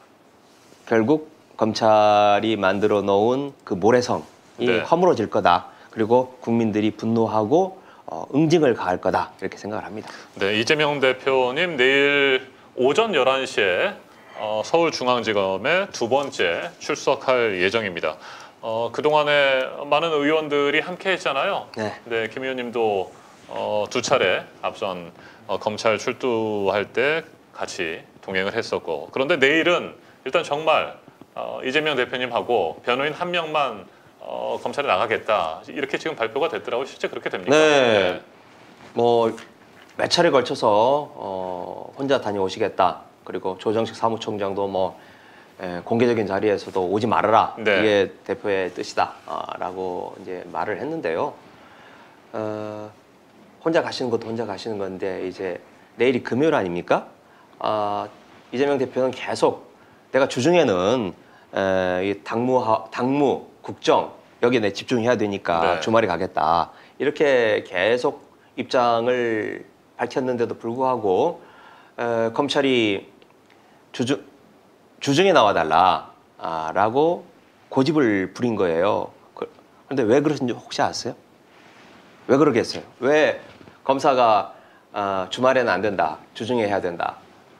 결국 검찰이 만들어 놓은 그 모래성이 네. 허물어질 거다. 그리고 국민들이 분노하고 어, 응징을 가할 거다. 이렇게 생각을 합니다. 네, 이재명 대표님 내일 오전 열한 시에 어, 서울중앙지검에 두 번째 출석할 예정입니다. 어, 그동안에 많은 의원들이 함께 했잖아요. 네. 네, 김 의원님도 어, 두 차례 앞선 어, 검찰 출두할 때 같이 동행을 했었고, 그런데 내일은 일단 정말 어, 이재명 대표님하고 변호인 한 명만 어, 검찰에 나가겠다 이렇게 지금 발표가 됐더라고요. 실제 그렇게 됩니까? 네. 뭐 몇 차례 걸쳐서 어, 혼자 다녀오시겠다. 그리고 조정식 사무총장도 뭐 에, 공개적인 자리에서도 오지 말아라. 네. 이게 대표의 뜻이다라고 이제 말을 했는데요. 어, 혼자 가시는 것도 혼자 가시는 건데 이제 내일이 금요일 아닙니까? 아, 이재명 대표는 계속 내가 주중에는 에, 이 당무 당무 국정 여기에 내 집중해야 되니까 네. 주말에 가겠다. 이렇게 계속 입장을 밝혔는데도 불구하고 에, 검찰이 주중 주중에 나와달라라고 고집을 부린 거예요. 그런데 왜 그러신지 혹시 아세요? 왜 그러겠어요? 왜 검사가 아, 주말에는 안 된다, 주중에 해야 된다,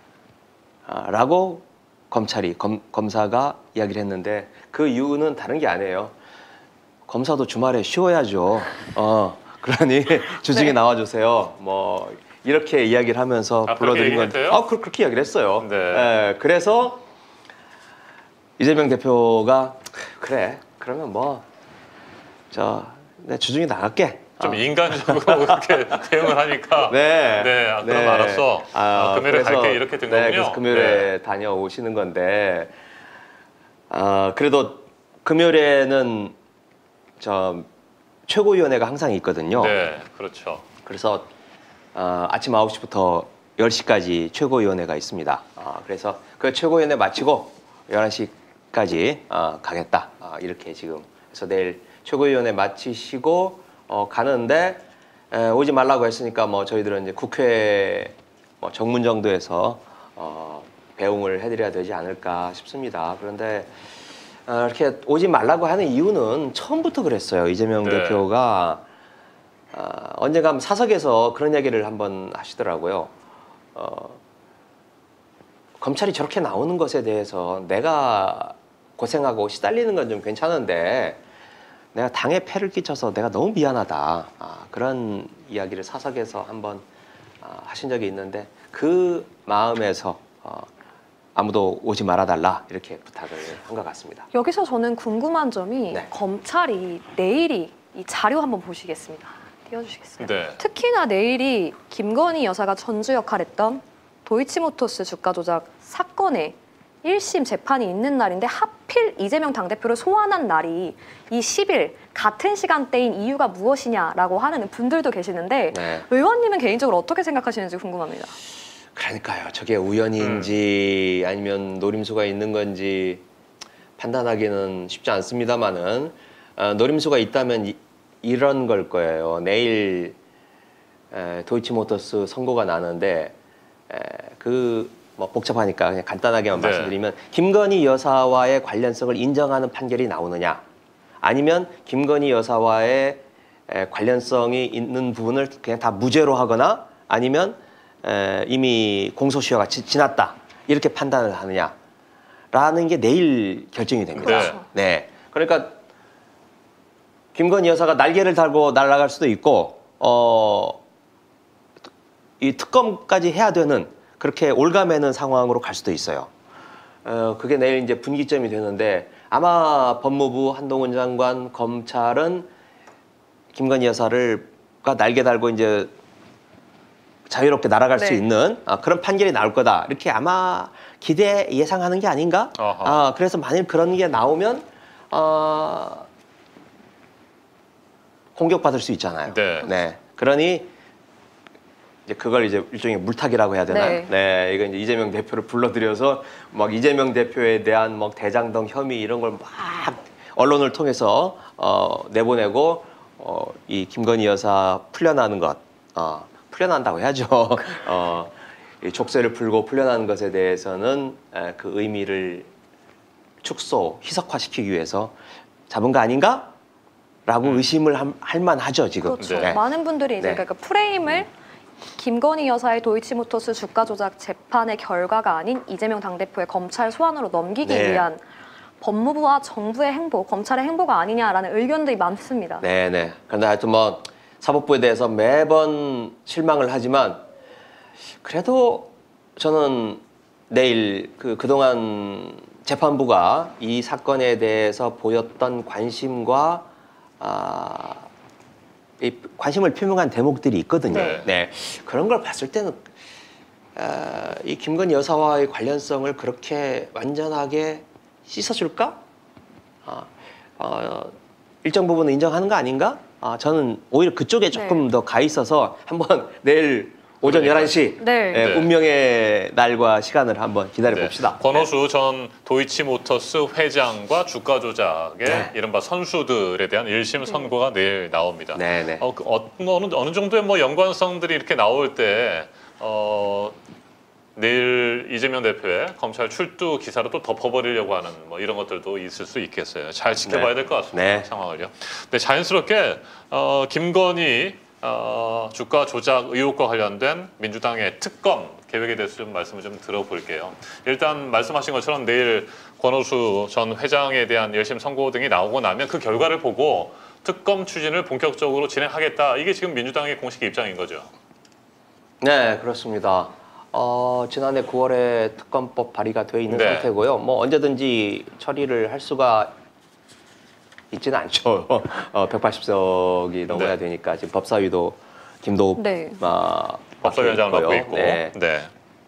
아, 라고 검찰이 검, 검사가 이야기를 했는데 그 이유는 다른 게 아니에요. 검사도 주말에 쉬어야죠. 어, 그러니 주중에 네. 나와주세요. 뭐 이렇게 이야기를 하면서 아, 불러드린 그렇게 건데, 얘기했대요? 아, 그, 그렇게 이야기를 했어요. 네. 예, 그래서 이재명 대표가 그래, 그러면 뭐 저 내 주중에 나갈게. 좀 어. 인간적으로 그렇게 대응을 하니까 네. 네, 아, 그럼 알았어. 아, 금요일에 그래서- 갈게 이렇게 된 네, 거군요. 그래서 금요일에 네. 다녀오시는 건데, 아, 그래도 금요일에는 저 최고위원회가 항상 있거든요. 네, 그렇죠. 그래서 어, 아침 아홉 시부터 열 시까지 최고위원회가 있습니다. 아, 그래서 그 최고위원회 마치고 열한 시까지 어, 가겠다. 아, 이렇게 지금. 그래서 내일 최고위원회 마치시고 어, 가는데 에, 오지 말라고 했으니까 뭐 저희들은 이제 국회 뭐 정문 정도에서 어, 배웅을 해드려야 되지 않을까 싶습니다. 그런데 어, 이렇게 오지 말라고 하는 이유는 처음부터 그랬어요. 이재명 네. 대표가 아, 언젠가 한번 사석에서 그런 얘기를 한번 하시더라고요. 어, 검찰이 저렇게 나오는 것에 대해서 내가 고생하고 시달리는 건 좀 괜찮은데 내가 당에 폐를 끼쳐서 내가 너무 미안하다. 아, 그런 이야기를 사석에서 한번 아, 하신 적이 있는데 그 마음에서 어, 아무도 오지 말아달라 이렇게 부탁을 한 것 같습니다. 여기서 저는 궁금한 점이 네. 검찰이 내일이 이 자료 한번 보시겠습니다. 띄워주시겠어요? 네. 특히나 내일이 김건희 여사가 전주 역할했던 도이치모터스 주가 조작 사건의 일 심 재판이 있는 날인데 하필 이재명 당대표를 소환한 날이 이 십 일 같은 시간대인 이유가 무엇이냐라고 하는 분들도 계시는데 네. 의원님은 개인적으로 어떻게 생각하시는지 궁금합니다. 그러니까요. 저게 우연인지 아니면 노림수가 있는 건지 판단하기는 쉽지 않습니다만은 어, 노림수가 있다면 이, 이런 걸 거예요. 내일 에, 도이치모터스 선고가 나는데 에, 그 뭐 복잡하니까 그냥 간단하게만 네. 말씀드리면 김건희 여사와의 관련성을 인정하는 판결이 나오느냐 아니면 김건희 여사와의 에, 관련성이 있는 부분을 그냥 다 무죄로 하거나 아니면 에, 이미 공소시효가 지, 지났다 이렇게 판단을 하느냐라는 게 내일 결정이 됩니다. 그렇죠. 네, 그러니까 김건희 여사가 날개를 달고 날아갈 수도 있고 어, 이 특검까지 해야 되는 그렇게 올가매는 상황으로 갈 수도 있어요. 어, 그게 내일 이제 분기점이 되는데 아마 법무부 한동훈 장관 검찰은 김건희 여사를가 날개 달고 이제 자유롭게 날아갈 네. 수 있는 아, 그런 판결이 나올 거다 이렇게 아마 기대 예상하는 게 아닌가? 어허. 아, 그래서 만일 그런 게 나오면 어, 공격받을 수 있잖아요. 네. 그러니 이제 그걸 이제 일종의 물타기라고 해야 되나? 네. 네. 이거 이제 이재명 대표를 불러들여서 막 이재명 대표에 대한 막 대장동 혐의 이런 걸 막 언론을 통해서 어, 내보내고 어, 이 김건희 여사 풀려나는 것, 어, 풀려난다고 해야죠. 어, 이 족쇄를 풀고 풀려나는 것에 대해서는 에, 그 의미를 축소, 희석화시키기 위해서 잡은 거 아닌가? 라고 음. 의심을 함- 할 만하죠 지금. 그렇죠. 네. 많은 분들이 이제 네. 그러니까 프레임을 김건희 여사의 도이치모터스 주가 조작 재판의 결과가 아닌 이재명 당대표의 검찰 소환으로 넘기기 네. 위한 법무부와 정부의 행보, 검찰의 행보가 아니냐라는 의견들이 많습니다. 네네. 그런데 하여튼 뭐 사법부에 대해서 매번 실망을 하지만 그래도 저는 내일 그 그동안 재판부가 이 사건에 대해서 보였던 관심과 아, 이 관심을 표명한 대목들이 있거든요. 네. 네. 그런 걸 봤을 때는 아, 이 김건희 여사와의 관련성을 그렇게 완전하게 씻어줄까? 아, 어, 일정 부분은 인정하는 거 아닌가? 아, 저는 오히려 그쪽에 조금 네. 더 가 있어서 한번 내일 오전 그러니까요. 열한 시 네. 예, 네. 운명의 날과 시간을 한번 기다려 네. 봅시다. 권오수 전 도이치모터스 회장과 주가 조작의 네. 이른바 선수들에 대한 일 심 선고가 내일 나옵니다. 네, 네. 어, 그 어, 어느, 어느 정도의 뭐 연관성들이 이렇게 나올 때 어, 내일 이재명 대표의 검찰 출두 기사로 또 덮어버리려고 하는 뭐 이런 것들도 있을 수 있겠어요. 잘 지켜봐야 네. 될 것 같습니다. 네. 상황을요. 근데 자연스럽게 어, 김건희 어, 주가 조작 의혹과 관련된 민주당의 특검 계획에 대해서 좀 말씀을 좀 들어볼게요. 일단 말씀하신 것처럼 내일 권오수 전 회장에 대한 일 심 선고 등이 나오고 나면 그 결과를 보고 특검 추진을 본격적으로 진행하겠다. 이게 지금 민주당의 공식 입장인 거죠. 네, 그렇습니다. 어, 지난해 구월에 특검법 발의가 돼 있는 네. 상태고요. 뭐 언제든지 처리를 할 수가 있지는 않죠. 어, 백팔십 석이 넘어야 네. 되니까 지금 법사위도 김도우 네. 아, 법사위원장을 맡고 있고요. 있고. 네. 네.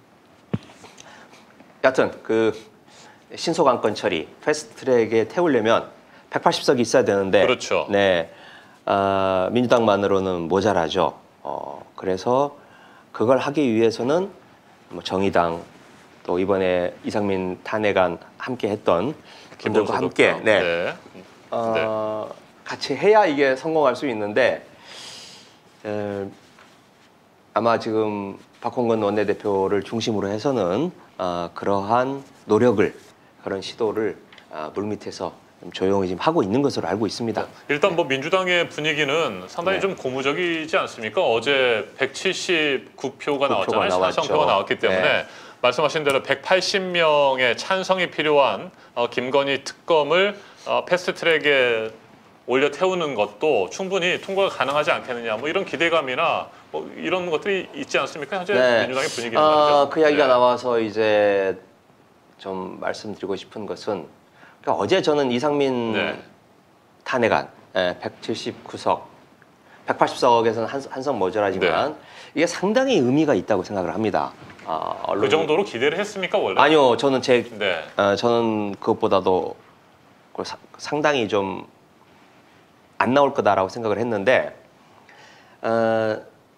여튼 그 신속 안건 처리, 패스트트랙에 태우려면 백팔십 석이 있어야 되는데, 그렇죠. 네, 아, 민주당만으로는 모자라죠. 어, 그래서 그걸 하기 위해서는 뭐 정의당 또 이번에 이상민 탄핵안 함께 했던 분들과 함께, 기본소득당. 네, 네. 어, 같이 해야 이게 성공할 수 있는데 에, 아마 지금 박홍근 원내대표를 중심으로 해서는 어, 그러한 노력을 그런 시도를 어, 물밑에서 좀 조용히 지금 하고 있는 것으로 알고 있습니다. 일단 뭐 민주당의 분위기는 상당히 네. 좀 고무적이지 않습니까? 어제 백칠십구 표가 구 표가 나왔잖아요. 나왔죠. 찬성표가 나왔기 때문에 네. 말씀하신 대로 백팔십 명의 찬성이 필요한 어, 김건희 특검을 어, 패스트트랙에 올려 태우는 것도 충분히 통과가 가능하지 않겠느냐, 뭐 이런 기대감이나 뭐 이런 것들이 있지 않습니까? 현재 네. 민주당의 분위기는 어, 말이죠. 그 이야기가 네. 나와서 이제 좀 말씀드리고 싶은 것은 그러니까 어제 저는 이상민 네. 탄핵안 예, 백칠십구 석, 백팔십 석에서는 한, 한석 모자라지만 네. 이게 상당히 의미가 있다고 생각을 합니다. 아, 그 언론- 정도로 기대를 했습니까 원래? 아니요, 저는 제 네. 어, 저는 그것보다도 그 사- 상당히 좀 안 나올 거다라고 생각을 했는데 어,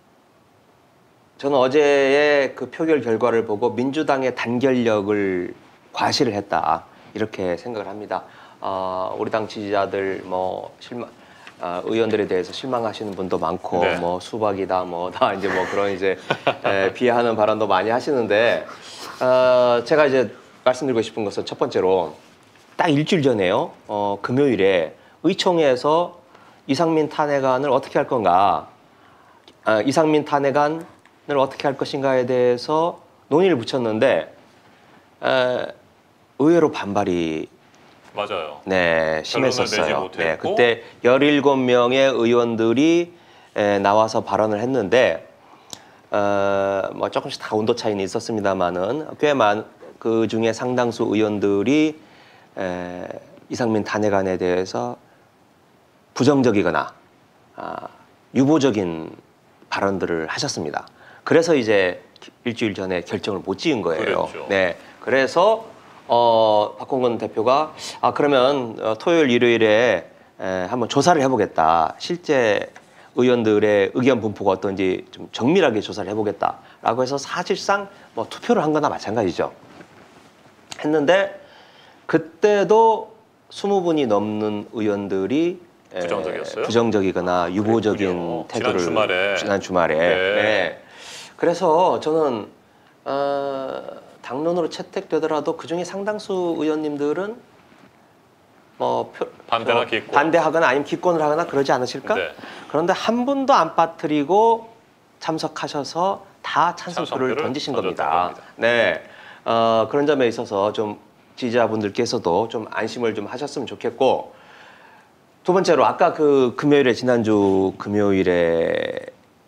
저는 어제의 그 표결 결과를 보고 민주당의 단결력을 과시를 했다 이렇게 생각을 합니다. 어, 우리 당 지지자들 뭐 실망 어, 의원들에 대해서 실망하시는 분도 많고 네. 뭐 수박이다 뭐 다 이제 뭐 그런 이제 에, 비하하는 발언도 많이 하시는데 어, 제가 이제 말씀드리고 싶은 것은 첫 번째로 딱 일주일 전에요. 어, 금요일에 의총에서 이상민 탄핵안을 어떻게 할 건가, 아, 이상민 탄핵안을 어떻게 할 것인가에 대해서 논의를 붙였는데 에, 의외로 반발이 맞아요. 네, 결론을 내지 심했었어요. 못했고. 네, 그때 열일곱 명의 의원들이 에, 나와서 발언을 했는데 어, 뭐 조금씩 다 온도 차이는 있었습니다만은 꽤 많 그 중에 상당수 의원들이 에, 이상민 탄핵안에 대해서 부정적이거나 아, 유보적인 발언들을 하셨습니다. 그래서 이제 일주일 전에 결정을 못 지은 거예요. 그랬죠. 네, 그래서 어, 박홍근 대표가 아 그러면 어, 토요일 일요일에 에, 한번 조사를 해보겠다. 실제 의원들의 의견 분포가 어떤지 좀 정밀하게 조사를 해보겠다라고 해서 사실상 뭐 투표를 한 거나 마찬가지죠. 했는데 그때도 이십 분이 넘는 의원들이 에, 부정적이었어요? 부정적이거나 유보적인 그랬군요. 태도를 지난 주말에. 지난 주말에. 네. 네. 그래서 저는 어, 당론으로 채택되더라도 그 중에 상당수 의원님들은 뭐 표, 반대나 어, 기권. 반대하거나 아니면 기권을 하거나 그러지 않으실까? 네. 그런데 한 분도 안 빠뜨리고 참석하셔서 다 찬성표를 찬성표를 던지신 던졌던 겁니다. 겁니다. 네, 어, 그런 점에 있어서 좀 지지자분들께서도 좀 안심을 좀 하셨으면 좋겠고 두 번째로 아까 그 금요일에 지난주 금요일에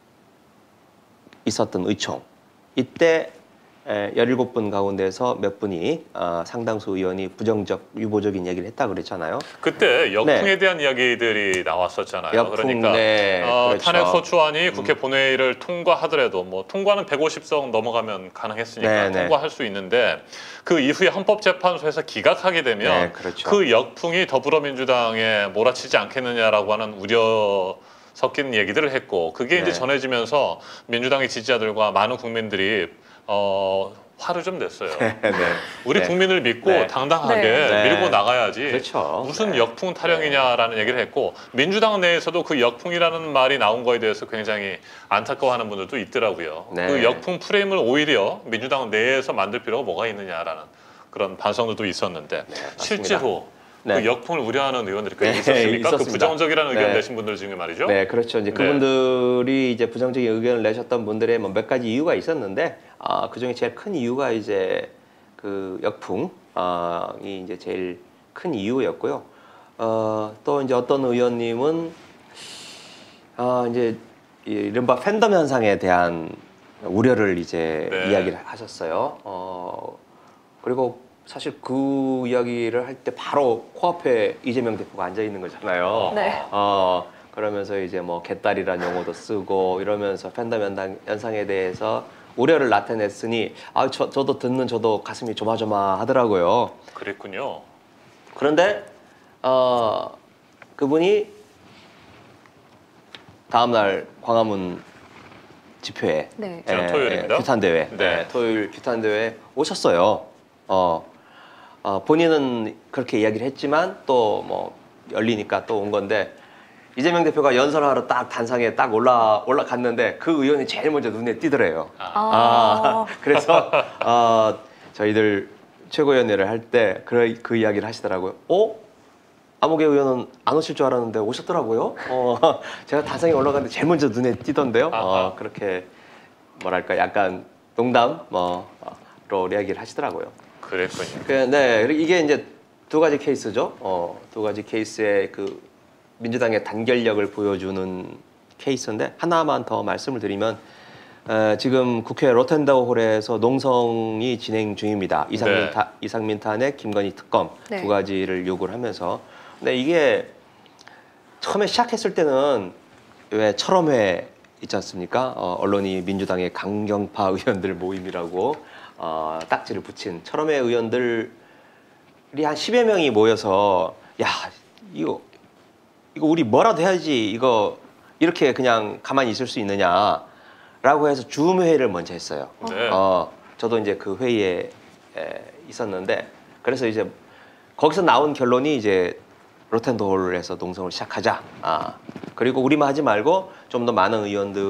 있었던 의총 이때 에, 열일곱 분 가운데서 몇 분이 어, 상당수 의원이 부정적 유보적인 얘기를 했다 그랬잖아요. 그때 역풍에 네. 대한 이야기들이 나왔었잖아요. 역풍, 그러니까 네, 어, 그렇죠. 탄핵 소추안이 국회 본회의를 통과하더라도 뭐 통과는 백오십 석 넘어가면 가능했으니까 네, 네. 통과할 수 있는데 그 이후에 헌법재판소에서 기각하게 되면 네, 그렇죠. 그 역풍이 더불어민주당에 몰아치지 않겠느냐라고 하는 우려 섞인 얘기들을 했고 그게 이제 네. 전해지면서 민주당의 지지자들과 많은 국민들이 어, 화를 좀 냈어요. 네, 네. 우리 네. 국민을 믿고 네. 당당하게 네. 밀고 나가야지 그렇죠. 무슨 네. 역풍 타령이냐라는 얘기를 했고 민주당 내에서도 그 역풍이라는 말이 나온 거에 대해서 굉장히 안타까워하는 분들도 있더라고요. 네. 그 역풍 프레임을 오히려 민주당 내에서 만들 필요가 뭐가 있느냐라는 그런 반성들도 있었는데 맞습니다. 실제로 네. 그 역풍을 우려하는 의원들이 꽤 네, 있었습니까? 그 있었습니다. 부정적이라는 의견 네. 내신 분들 중에 말이죠. 네, 그렇죠. 이제 네. 그분들이 이제 부정적인 의견을 내셨던 분들의 뭐 몇 가지 이유가 있었는데, 아, 그 중에 제일 큰 이유가 이제 그 역풍이 어, 이제 제일 큰 이유였고요. 어, 또 이제 어떤 의원님은 어, 이제 이 이른바 팬덤 현상에 대한 우려를 이제 네. 이야기를 하셨어요. 어, 그리고 사실 그 이야기를 할 때 바로 코앞에 이재명 대표가 앉아 있는 거잖아요. 네. 어, 그러면서 이제 뭐 개딸이란 용어도 쓰고 이러면서 팬덤 현상, 현상에 대해서 우려를 나타냈으니 아, 저, 저도 듣는 저도 가슴이 조마조마하더라고요. 그랬군요. 그런데 어, 그분이 다음날 광화문 집회에 네. 지난 예, 토요일입니다. 예, 규탄 대회, 네. 네, 토요일 규탄 대회 오셨어요. 어, 어, 본인은 그렇게 이야기를 했지만 또 뭐 열리니까 또 온 건데 이재명 대표가 연설하러 딱 단상에 딱 올라 올라갔는데 그 의원이 제일 먼저 눈에 띄더래요. 아. 아, 그래서 어, 저희들 최고위원회를 할 때 그 그 이야기를 하시더라고요. 어? 안목의 의원은 안 오실 줄 알았는데 오셨더라고요. 어, 제가 다성에 올라갔는데 제일 먼저 눈에 띄던데요. 어, 그렇게 뭐랄까 약간 농담 뭐로 이야기를 하시더라고요. 그랬군요. 그, 네, 이게 이제 두 가지 케이스죠. 어, 두 가지 케이스의 그 민주당의 단결력을 보여주는 케이스인데 하나만 더 말씀을 드리면 어, 지금 국회 로텐다우홀에서 농성이 진행 중입니다. 이상민, 네. 타, 이상민 탄핵, 김건희 특검 네. 두 가지를 요구를 하면서 근데 이게 처음에 시작했을 때는 왜 철험회 있지 않습니까? 어, 언론이 민주당의 강경파 의원들 모임이라고 어, 딱지를 붙인 철험회 의원들이 한 십여 명이 모여서 야 이거 이거 우리 뭐라도 해야지 이거 이렇게 그냥 가만히 있을 수 있느냐라고 해서 줌 회의를 먼저 했어요. 네. 어, 저도 이제 그 회의에 에, 있었는데 그래서 이제 거기서 나온 결론이 이제 로텐도홀에서 농성을 시작하자. 아, 그리고 우리만 하지 말고 좀 더 많은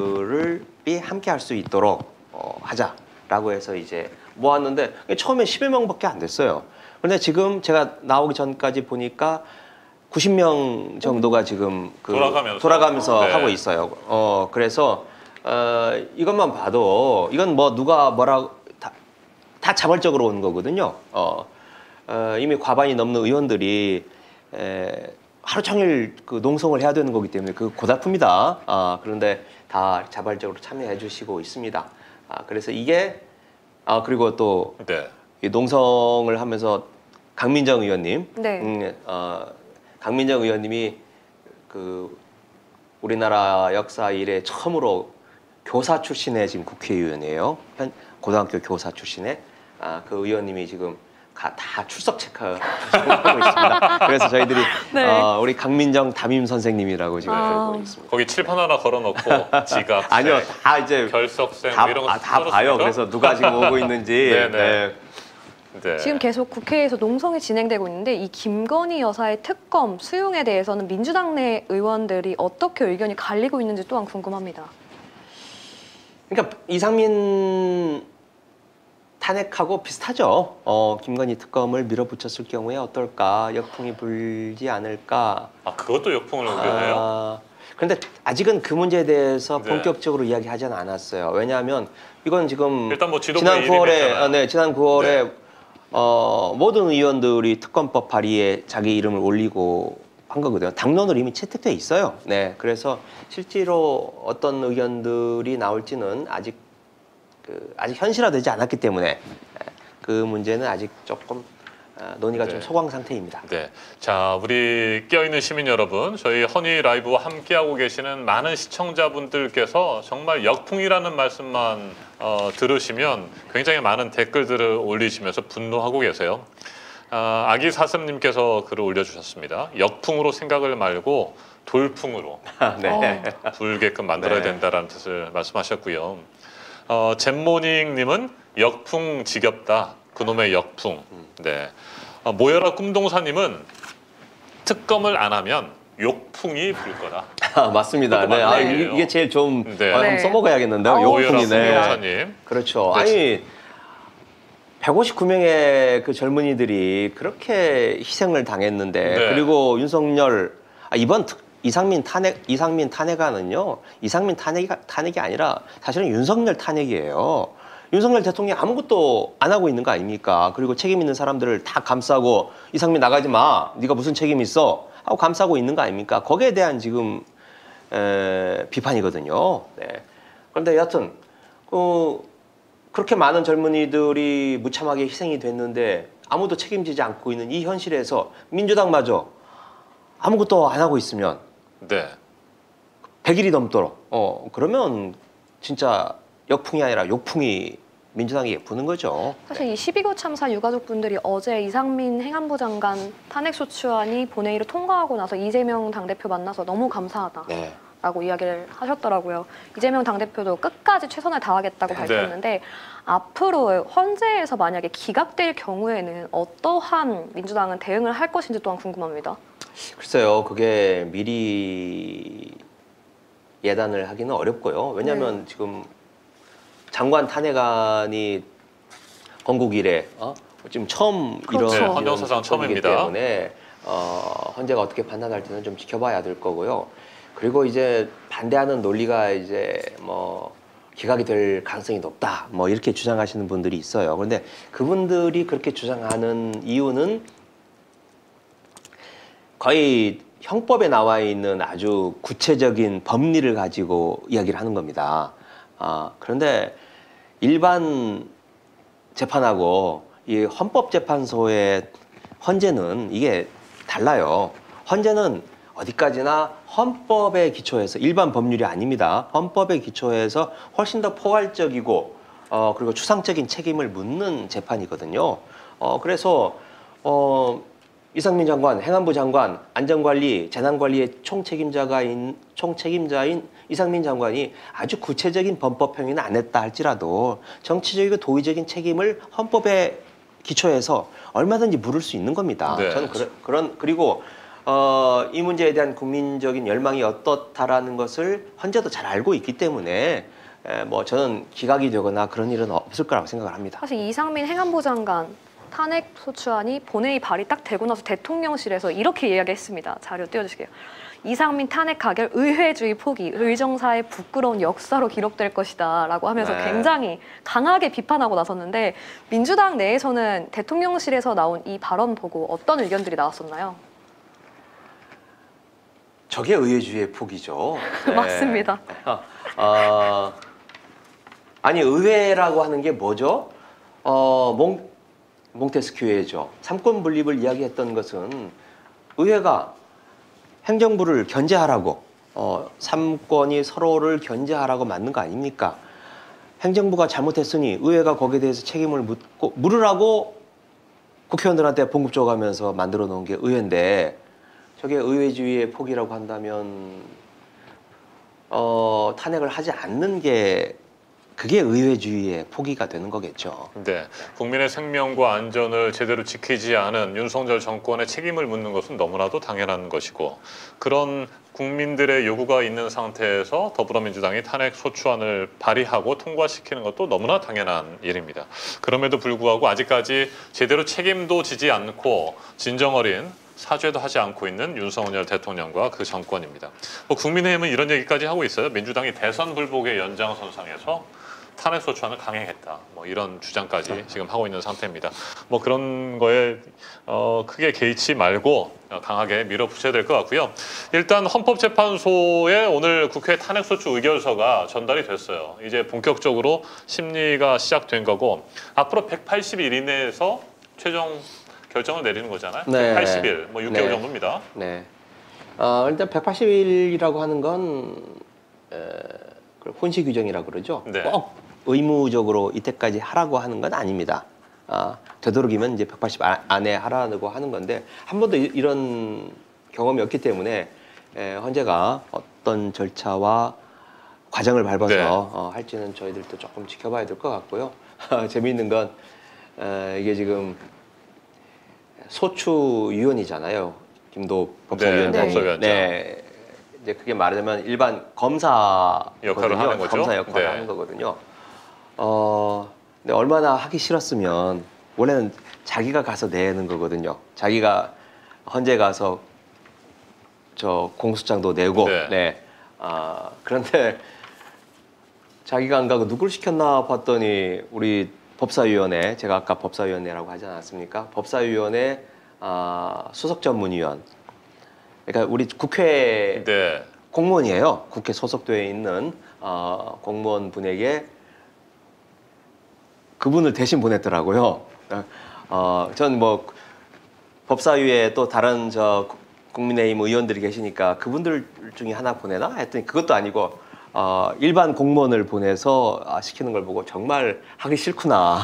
의원들이 함께 할 수 있도록 어, 하자라고 해서 이제 모았는데 처음에 십여 명밖에 안 됐어요. 그런데 지금 제가 나오기 전까지 보니까 구십 명 정도가 지금 그 돌아가면서, 돌아가면서 네. 하고 있어요. 어, 그래서 어, 이것만 봐도 이건 뭐 누가 뭐라 다, 다 자발적으로 온 거거든요. 어, 어, 이미 과반이 넘는 의원들이 에, 하루 종일 그 농성을 해야 되는 거기 때문에 그 고달픕니다. 아, 그런데 다 자발적으로 참여해 주시고 있습니다. 아, 그래서 이게 아 그리고 또 네. 이 농성을 하면서 강민정 의원님, 네. 음, 어, 강민정 의원님이 그 우리나라 역사 이래 처음으로 교사 출신의 지금 국회의원이에요. 현 고등학교 교사 출신의 아, 그 의원님이 지금 가, 다 출석 체크하고 있습니다. 그래서 저희들이 네. 어, 우리 강민정 담임 선생님이라고 지금 아. 알고 있습니다. 거기 칠판 하나 걸어놓고 지각, 아니요, 다 이제 결석생 다, 뭐 이런 거 아, 다 봐요. 써놓습니까? 그래서 누가 지금 오고 있는지. 네네. 네. 네. 지금 계속 국회에서 농성이 진행되고 있는데 이 김건희 여사의 특검 수용에 대해서는 민주당 내 의원들이 어떻게 의견이 갈리고 있는지 또한 궁금합니다. 그러니까 이상민 탄핵하고 비슷하죠. 어, 김건희 특검을 밀어붙였을 경우에 어떨까? 역풍이 불지 않을까? 아 그것도 역풍을 우려해요? 아, 그런데 아직은 그 문제에 대해서 네. 본격적으로 이야기하지는 않았어요. 왜냐하면 이건 지금 일단 뭐 지도부의 지난 일이 구월에 됐잖아요. 아, 네, 지난 구월에 네. 어, 모든 의원들이 특검법 발의에 자기 이름을 올리고 한 거거든요. 당론으로 이미 채택돼 있어요. 네, 그래서 실제로 어떤 의견들이 나올지는 아직 그 아직 현실화되지 않았기 때문에 그 문제는 아직 조금 어, 논의가 네. 좀 소강 상태입니다. 네. 자, 우리 깨어있는 시민 여러분, 저희 허니 라이브와 함께하고 계시는 많은 시청자분들께서 정말 역풍이라는 말씀만 어, 들으시면 굉장히 많은 댓글들을 올리시면서 분노하고 계세요. 아, 아기 사슴님께서 글을 올려주셨습니다. 역풍으로 생각을 말고 돌풍으로 네. 어. 불게끔 만들어야 네. 된다라는 뜻을 말씀하셨고요. 어, 잼모닝님은 역풍 지겹다. 그놈의 역풍. 네. 어, 모여라 꿈동사님은 특검을 안 하면 욕풍이 불 거다. 아, 맞습니다. 그것도 네, 아, 맞는 이게, 얘기예요. 이게 제일 좀 네. 어, 한번 네. 써먹어야겠는데요. 아, 모여라 욕풍이네. 꿈동사님. 그렇죠. 네. 아니 백오십구 명의 그 젊은이들이 그렇게 희생을 당했는데 네. 그리고 윤석열 아, 이번 특, 이상민 탄핵 이상민 탄핵안은요 이상민 탄핵이 탄핵이 아니라 사실은 윤석열 탄핵이에요. 윤석열 대통령이 아무것도 안 하고 있는 거 아닙니까? 그리고 책임 있는 사람들을 다 감싸고 이상민 나가지 마. 네가 무슨 책임 있어? 하고 감싸고 있는 거 아닙니까? 거기에 대한 지금 에, 비판이거든요. 네. 그런데 여하튼 그, 그렇게 많은 젊은이들이 무참하게 희생이 됐는데 아무도 책임지지 않고 있는 이 현실에서 민주당마저 아무것도 안 하고 있으면 네. 백 일이 넘도록 어 그러면 진짜 역풍이 아니라 욕풍이 민주당이 부는 거죠. 사실 이 십이 구 참사 유가족분들이 어제 이상민 행안부 장관 탄핵소추안이 본회의를 통과하고 나서 이재명 당대표 만나서 너무 감사하다라고 네. 이야기를 하셨더라고요. 이재명 당대표도 끝까지 최선을 다하겠다고 네. 밝혔는데 앞으로 헌재에서 만약에 기각될 경우에는 어떠한 민주당은 대응을 할 것인지 또한 궁금합니다. 글쎄요, 그게 미리 예단을 하기는 어렵고요. 왜냐하면 네. 지금 장관 탄핵안이 건국 이래 어? 지금 처음 그렇죠. 이런 네, 헌정사상 사건이기 처음입니다. 때문에 어, 헌재가 어떻게 판단할지는 좀 지켜봐야 될 거고요. 그리고 이제 반대하는 논리가 이제 뭐 기각이 될 가능성이 높다, 뭐 이렇게 주장하시는 분들이 있어요. 그런데 그분들이 그렇게 주장하는 이유는 거의 형법에 나와 있는 아주 구체적인 법리를 가지고 이야기를 하는 겁니다. 아, 그런데 일반 재판하고 이 헌법재판소의 헌재는 이게 달라요. 헌재는 어디까지나 헌법에 기초해서, 일반 법률이 아닙니다. 헌법에 기초해서 훨씬 더 포괄적이고 어, 그리고 추상적인 책임을 묻는 재판이거든요. 어, 그래서 어, 이상민 장관, 행안부 장관, 안전관리, 재난관리의 총책임자가인, 총책임자인 이상민 장관이 아주 구체적인 범법 행위는 안 했다 할지라도 정치적이고 도의적인 책임을 헌법에 기초해서 얼마든지 물을 수 있는 겁니다. 네. 저는 그런, 그런 그리고 어, 이 문제에 대한 국민적인 열망이 어떻다라는 것을 헌재도 잘 알고 있기 때문에 에, 뭐 저는 기각이 되거나 그런 일은 없을 거라고 생각을 합니다. 사실 이상민 행안부 장관 탄핵 소추안이 본회의 발의 딱 되고 나서 대통령실에서 이렇게 이야기했습니다. 자료 띄워주실게요. 이상민 탄핵 가결 의회주의 포기, 의정사의 부끄러운 역사로 기록될 것이다 라고 하면서 네. 굉장히 강하게 비판하고 나섰는데 민주당 내에서는 대통령실에서 나온 이 발언 보고 어떤 의견들이 나왔었나요? 저게 의회주의의 폭이죠. 네. 맞습니다. 어, 아니 의회라고 하는 게 뭐죠? 어, 몽, 몽테스큐에죠. 삼권 분립을 이야기했던 것은 의회가 행정부를 견제하라고, 어, 삼권이 서로를 견제하라고 만든 거 아닙니까? 행정부가 잘못했으니 의회가 거기에 대해서 책임을 묻고 물으라고 국회의원들한테 봉급 줘가면서 만들어 놓은 게 의회인데, 저게 의회주의의 폭이라고 한다면 어, 탄핵을 하지 않는 게 그게 의회주의의 포기가 되는 거겠죠. 네, 국민의 생명과 안전을 제대로 지키지 않은 윤석열 정권의 책임을 묻는 것은 너무나도 당연한 것이고, 그런 국민들의 요구가 있는 상태에서 더불어민주당이 탄핵 소추안을 발의하고 통과시키는 것도 너무나 당연한 일입니다. 그럼에도 불구하고 아직까지 제대로 책임도 지지 않고 진정어린 사죄도 하지 않고 있는 윤석열 대통령과 그 정권입니다. 뭐 국민의힘은 이런 얘기까지 하고 있어요. 민주당이 대선 불복의 연장선상에서 탄핵 소추안을 강행했다, 뭐 이런 주장까지 지금 하고 있는 상태입니다. 뭐 그런 거에 어, 크게 개의치 말고 강하게 밀어붙여야 될 것 같고요. 일단 헌법재판소에 오늘 국회 탄핵 소추 의결서가 전달이 됐어요. 이제 본격적으로 심리가 시작된 거고, 앞으로 백팔십 일 이내에서 최종 결정을 내리는 거잖아요. 네. 백팔십 일, 뭐 육 개월 네. 정도입니다. 네. 어, 일단 백팔십 일이라고 하는 건 에, 혼시 규정이라고 그러죠. 네. 꼭 의무적으로 이때까지 하라고 하는 건 아닙니다. 아, 되도록이면 이제 백팔십 안에 하라고 하는 건데, 한 번도 이, 이런 경험이 없기 때문에 에, 헌재가 어떤 절차와 과정을 밟아서 네. 어, 할지는 저희들도 조금 지켜봐야 될 것 같고요. 재미있는 건 에, 이게 지금 소추위원이잖아요. 김도 법사위원장이. 네, 법사위원장. 네. 이제 그게 말하자면 일반 검사 역할을 하는 거죠. 검사 역할을 네. 하는 거거든요. 어, 근데 얼마나 하기 싫었으면 원래는 자기가 가서 내는 거거든요. 자기가 헌재 가서 저 공소장도 내고. 네. 네. 아, 그런데 자기가 안 가고 누굴 시켰나 봤더니 우리 법사위원회, 제가 아까 법사위원회라고 하지 않았습니까? 법사위원회 아, 수석전문위원. 그러니까 우리 국회 네. 공무원이에요. 국회 소속되어 있는 어, 공무원 분에게 그분을 대신 보냈더라고요. 어, 전 뭐 법사위에 또 다른 저 국민의힘 의원들이 계시니까 그분들 중에 하나 보내나 했더니 그것도 아니고 어, 일반 공무원을 보내서 아, 시키는 걸 보고 정말 하기 싫구나.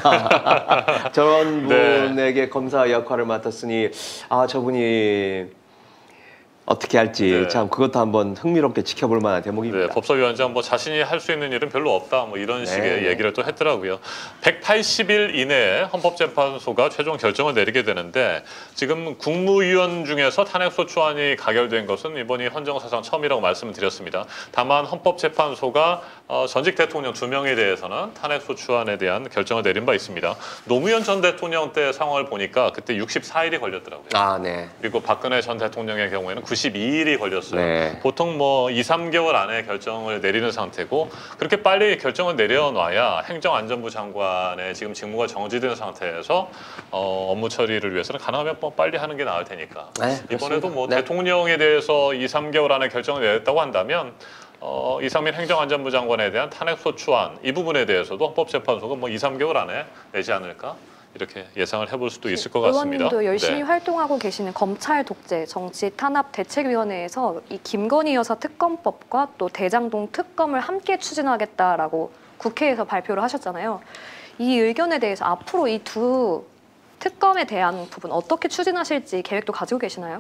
저런 네. 분에게 검사 역할을 맡았으니 아 저분이 어떻게 할지 네. 참 그것도 한번 흥미롭게 지켜볼 만한 대목입니다. 네, 법사위원장 뭐 자신이 할 수 있는 일은 별로 없다 뭐 이런 네. 식의 얘기를 또 했더라고요. 백팔십 일 이내에 헌법재판소가 최종 결정을 내리게 되는데 지금 국무위원 중에서 탄핵소추안이 가결된 것은 이번이 헌정사상 처음이라고 말씀을 드렸습니다. 다만 헌법재판소가 어, 전직 대통령 두 명에 대해서는 탄핵소추안에 대한 결정을 내린 바 있습니다. 노무현 전 대통령 때 상황을 보니까 그때 육십사 일이 걸렸더라고요. 아, 네. 그리고 박근혜 전 대통령의 경우에는 구십이 일이 걸렸어요. 네. 보통 뭐 이, 삼 개월 안에 결정을 내리는 상태고 그렇게 빨리 결정을 내려놔야 행정안전부 장관의 지금 직무가 정지된 상태에서 어, 업무 처리를 위해서는 가능하면 뭐 빨리 하는 게 나을 테니까. 네, 이번에도 뭐 네. 대통령에 대해서 이, 삼 개월 안에 결정을 내렸다고 한다면 어, 이상민 행정안전부 장관에 대한 탄핵소추안 이 부분에 대해서도 헌법재판소가 뭐 이, 삼 개월 안에 내지 않을까? 이렇게 예상을 해볼 수도 있을 것 같습니다. 의원님도 열심히 네. 활동하고 계시는 검찰 독재 정치 탄압 대책위원회에서 이 김건희 여사 특검법과 또 대장동 특검을 함께 추진하겠다라고 국회에서 발표를 하셨잖아요. 이 의견에 대해서 앞으로 이 두 특검에 대한 부분 어떻게 추진하실지 계획도 가지고 계시나요?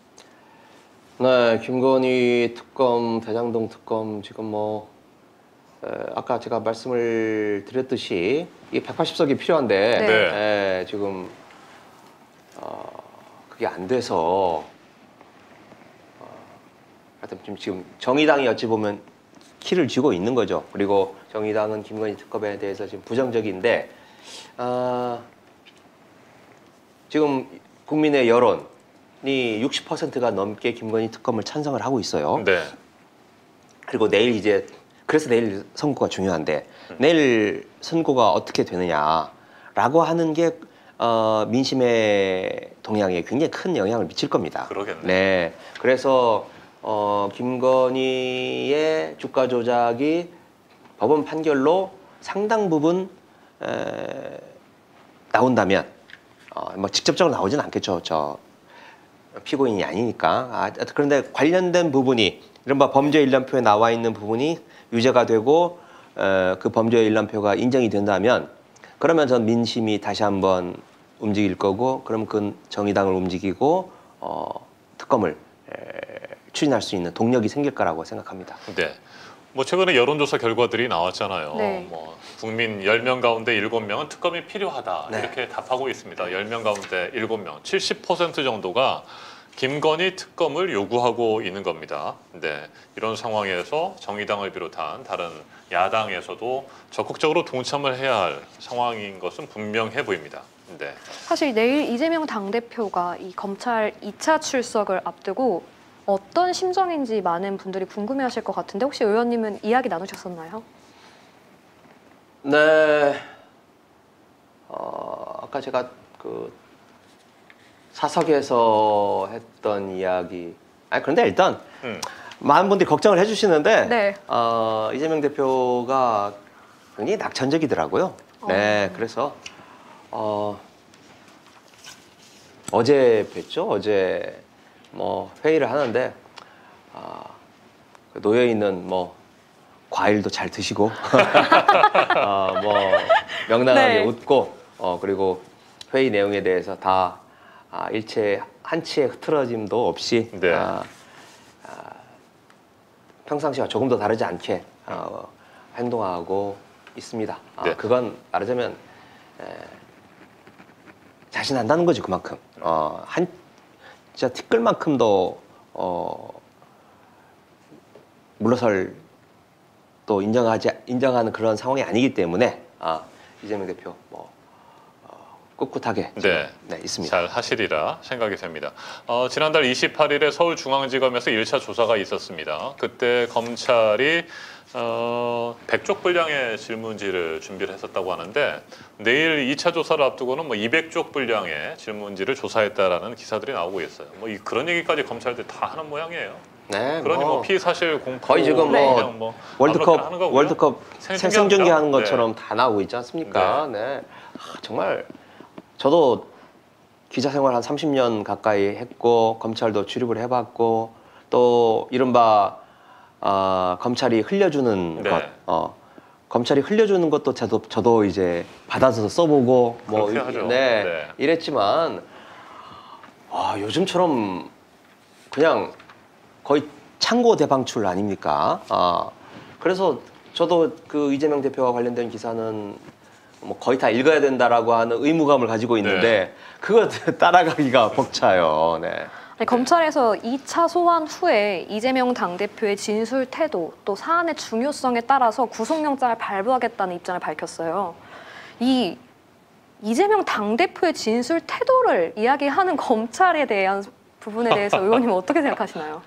네, 김건희 특검, 대장동 특검 지금 뭐 에, 아까 제가 말씀을 드렸듯이 이 백팔십 석이 필요한데 네. 네. 에, 지금 어, 그게 안 돼서 어, 하여튼 지금, 지금 정의당이 어찌 보면 키를 쥐고 있는 거죠. 그리고 정의당은 김건희 특검에 대해서 지금 부정적인데 어, 지금 국민의 여론이 육십 퍼센트가 넘게 김건희 특검을 찬성을 하고 있어요. 네. 그리고 내일 이제 그래서 내일 선거가 중요한데 내일 선거가 어떻게 되느냐라고 하는 게 어, 민심의 동향에 굉장히 큰 영향을 미칠 겁니다. 그러겠네. 네, 그래서 어, 김건희의 주가 조작이 법원 판결로 상당 부분 에, 나온다면 어, 뭐 직접적으로 나오진 않겠죠. 저 피고인이 아니니까. 아, 그런데 관련된 부분이 이른바 범죄 일람표에 나와 있는 부분이 유죄가 되고 어, 그 범죄 일람표가 인정이 된다면 그러면 전 민심이 다시 한번 움직일 거고 그럼 그 정의당을 움직이고 어, 특검을 에, 추진할 수 있는 동력이 생길 거라고 생각합니다. 네. 뭐 최근에 여론조사 결과들이 나왔잖아요. 네. 뭐 국민 열 명 가운데 일곱 명은 특검이 필요하다. 네. 이렇게 답하고 있습니다. 열 명 가운데 일곱 명, 칠십 퍼센트 정도가 김건희 특검을 요구하고 있는 겁니다. 네. 이런 상황에서 정의당을 비롯한 다른 야당에서도 적극적으로 동참을 해야 할 상황인 것은 분명해 보입니다. 네. 사실 내일 이재명 당대표가 이 검찰 이 차 출석을 앞두고 어떤 심정인지 많은 분들이 궁금해하실 것 같은데 혹시 의원님은 이야기 나누셨었나요? 네, 어, 아까 제가 그 사석에서 했던 이야기. 아 그런데 일단 음. 많은 분들이 걱정을 해주시는데 네. 어, 이재명 대표가 굉장히 낙천적이더라고요. 네, 그래서 어, 어제 뵀죠. 어제 뭐 회의를 하는데 아, 놓여 있는 뭐 과일도 잘 드시고 어, 뭐 명랑하게 네. 웃고 어, 그리고 회의 내용에 대해서 다 아, 일체 한치의 흐트러짐도 없이 네. 아, 아, 평상시와 조금 더 다르지 않게 어, 행동하고 있습니다. 아, 네. 그건 말하자면 에, 자신한다는 거지 그만큼 어, 한 진짜 티끌만큼도 어, 물러설 또 인정하지 인정하는 그런 상황이 아니기 때문에 아, 이재명 대표 뭐 어, 꿋꿋하게 지금, 네. 네, 있습니다. 잘 하시리라 생각이 됩니다. 어, 지난달 이십팔 일에 서울중앙지검에서 일 차 조사가 있었습니다. 그때 검찰이 어, 백 쪽 분량의 질문지를 준비를 했었다고 하는데 내일 이 차 조사를 앞두고는 뭐 이백 쪽 분량의 질문지를 조사했다라는 기사들이 나오고 있어요. 뭐 이, 그런 얘기까지 검찰들 다 하는 모양이에요. 네, 그러니 뭐, 뭐 피사실 공포 거의 지금 네. 뭐 그냥 뭐 아무렇게나 하는 월드컵 거고요. 월드컵 생중계합니다. 생중계하는 네. 것처럼 다 나오고 있지 않습니까? 네, 아, 정말 저도 기자 생활 한 삼십 년 가까이 했고 검찰도 출입을 해봤고 또 이른바 어, 검찰이 흘려주는 네. 것, 어, 검찰이 흘려주는 것도 저도 저도 이제 받아서 써보고 뭐 그렇게 하죠. 네, 네. 이랬지만 아, 요즘처럼 그냥 거의 창고 대방출 아닙니까? 아, 그래서 저도 그 이재명 대표와 관련된 기사는 뭐 거의 다 읽어야 된다라고 하는 의무감을 가지고 있는데 네. 그거 따라가기가 벅차요. 네. 아니, 검찰에서 이 차 소환 후에 이재명 당대표의 진술 태도 또 사안의 중요성에 따라서 구속영장을 발부하겠다는 입장을 밝혔어요. 이 이재명 당대표의 진술 태도를 이야기하는 검찰에 대한 부분에 대해서 의원님은 어떻게 생각하시나요?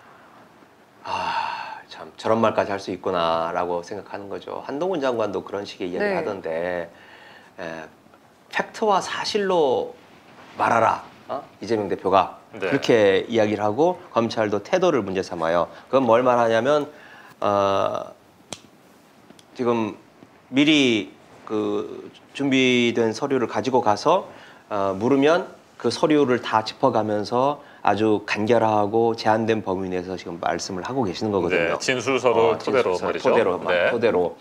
아, 참 저런 말까지 할 수 있구나라고 생각하는 거죠. 한동훈 장관도 그런 식의 이야기를 네. 하던데 에, 팩트와 사실로 말하라. 어? 이재명 대표가 네. 그렇게 이야기를 하고 검찰도 태도를 문제 삼아요. 그건 뭘 말하냐면 어, 지금 미리 그 준비된 서류를 가지고 가서 어, 물으면 그 서류를 다 짚어가면서 아주 간결하고 제한된 범위 내에서 지금 말씀을 하고 계시는 거거든요. 네, 진술서를 어, 토대로 진술서, 말이죠. 토대로, 네. 토대로.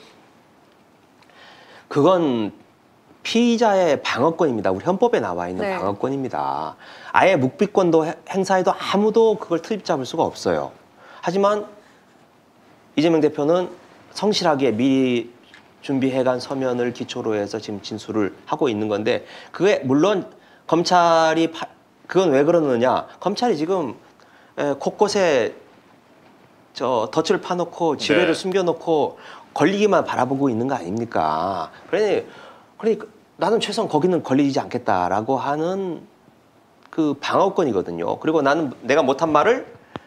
그건 피의자의 방어권입니다. 우리 헌법에 나와 있는 네. 방어권입니다. 아예 묵비권도 해- 행사해도 아무도 그걸 트집 잡을 수가 없어요. 하지만 이재명 대표는 성실하게 미리 준비해간 서면을 기초로 해서 지금 진술을 하고 있는 건데 그게 물론 검찰이 파, 그건 왜 그러느냐? 검찰이 지금 에, 곳곳에 저 덫을 파놓고 지뢰를 네. 숨겨놓고 걸리기만 바라보고 있는 거 아닙니까? 그러니, 그러니까 나는 최소한 거기는 걸리지 않겠다라고 하는 그 방어권이거든요. 그리고 나는 내가 못한 말을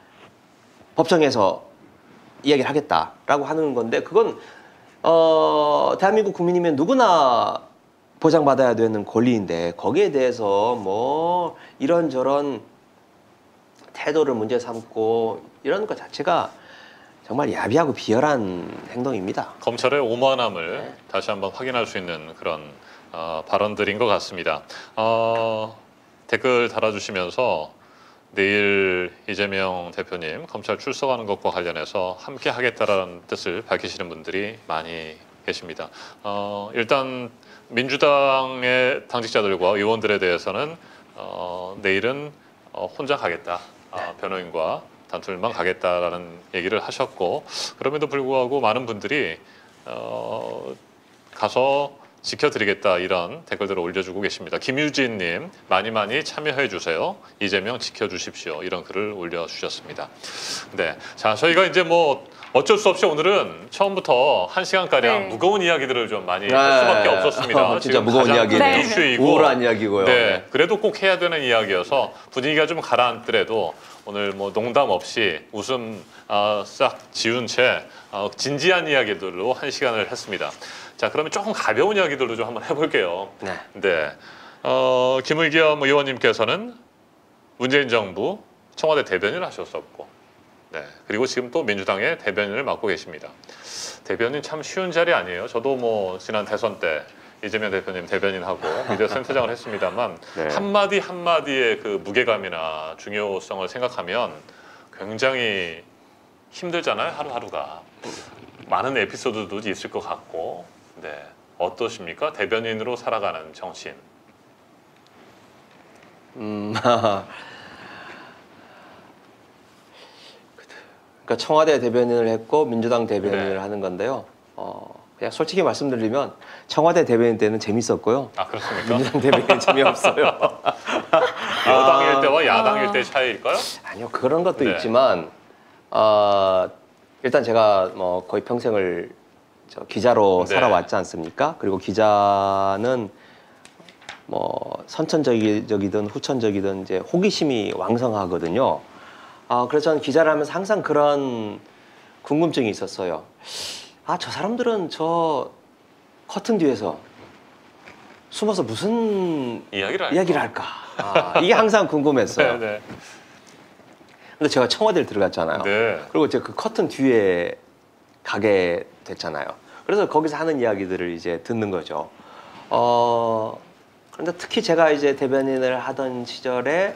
법정에서 이야기를 하겠다라고 하는 건데 그건 어, 대한민국 국민이면 누구나 보장받아야 되는 권리인데 거기에 대해서 뭐 이런저런 태도를 문제 삼고 이런 것 자체가 정말 야비하고 비열한 행동입니다. 검찰의 오만함을 네. 다시 한번 확인할 수 있는 그런 어, 발언들인 것 같습니다. 어, 댓글 달아주시면서 내일 이재명 대표님 검찰 출석하는 것과 관련해서 함께 하겠다라는 뜻을 밝히시는 분들이 많이 계십니다. 어, 일단 민주당의 당직자들과 의원들에 대해서는 어, 내일은 어, 혼자 가겠다. 아, 변호인과 단둘만 가겠다라는 얘기를 하셨고 그럼에도 불구하고 많은 분들이 어, 가서 지켜드리겠다 이런 댓글들을 올려주고 계십니다. 김유진님 많이 많이 참여해 주세요. 이재명 지켜주십시오. 이런 글을 올려주셨습니다. 네, 자 저희가 이제 뭐 어쩔 수 없이 오늘은 처음부터 한 시간가량 네. 무거운 이야기들을 좀 많이 네. 할 수밖에 없었습니다. 어, 진짜 지금 무거운 가장 큰 이야기네요. 이슈이고 우울한 이야기고요. 네, 네. 그래도 꼭 해야 되는 이야기여서 분위기가 좀 가라앉더라도 오늘 뭐 농담 없이 웃음 어, 싹 지운 채 어, 진지한 이야기들로 한 시간을 했습니다. 자, 그러면 조금 가벼운 이야기들로 좀 한번 해볼게요. 네. 네, 어, 김의겸 의원님께서는 문재인 정부 청와대 대변인을 하셨었고, 네, 그리고 지금 또 민주당의 대변인을 맡고 계십니다. 대변인 참 쉬운 자리 아니에요. 저도 뭐 지난 대선 때 이재명 대표님 대변인하고 미디어 센터장을 했습니다만 네. 한마디 한마디의 그 무게감이나 중요성을 생각하면 굉장히 힘들잖아요. 하루하루가. 많은 에피소드도 있을 것 같고 네, 어떠십니까? 대변인으로 살아가는 정치인. 음, 그러니까 청와대 대변인을 했고 민주당 대변인을 네. 하는 건데요. 어, 그냥 솔직히 말씀드리면 청와대 대변인 때는 재밌었고요. 아 그렇습니까? 민주당 대변인 재미없어요. 여당일 아, 때와 야당일 때의 차이일까요? 아니요 그런 것도 네. 있지만 어, 일단 제가 뭐 거의 평생을 저 기자로 네. 살아왔지 않습니까? 그리고 기자는 뭐 선천적이든 후천적이든 이제 호기심이 왕성하거든요. 아, 그래서 저는 기자를 하면서 항상 그런 궁금증이 있었어요. 아, 저 사람들은 저 커튼 뒤에서 숨어서 무슨 이야기를 할까? 이야기를 할까? 아, 이게 항상 궁금했어요. 네, 네. 근데 제가 청와대를 들어갔잖아요. 네. 그리고 제가 그 커튼 뒤에 가게 됐잖아요. 그래서 거기서 하는 이야기들을 이제 듣는 거죠. 어, 그런데 특히 제가 이제 대변인을 하던 시절에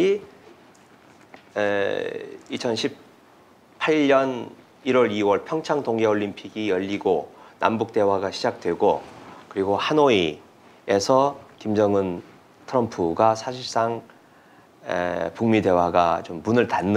에, 이천십팔 년 일월 이월 평창 동계올림픽이 열리고 남북 대화가 시작되고 그리고 하노이에서 김정은 트럼프가 사실상 에, 북미 대화가 좀 문을 닫는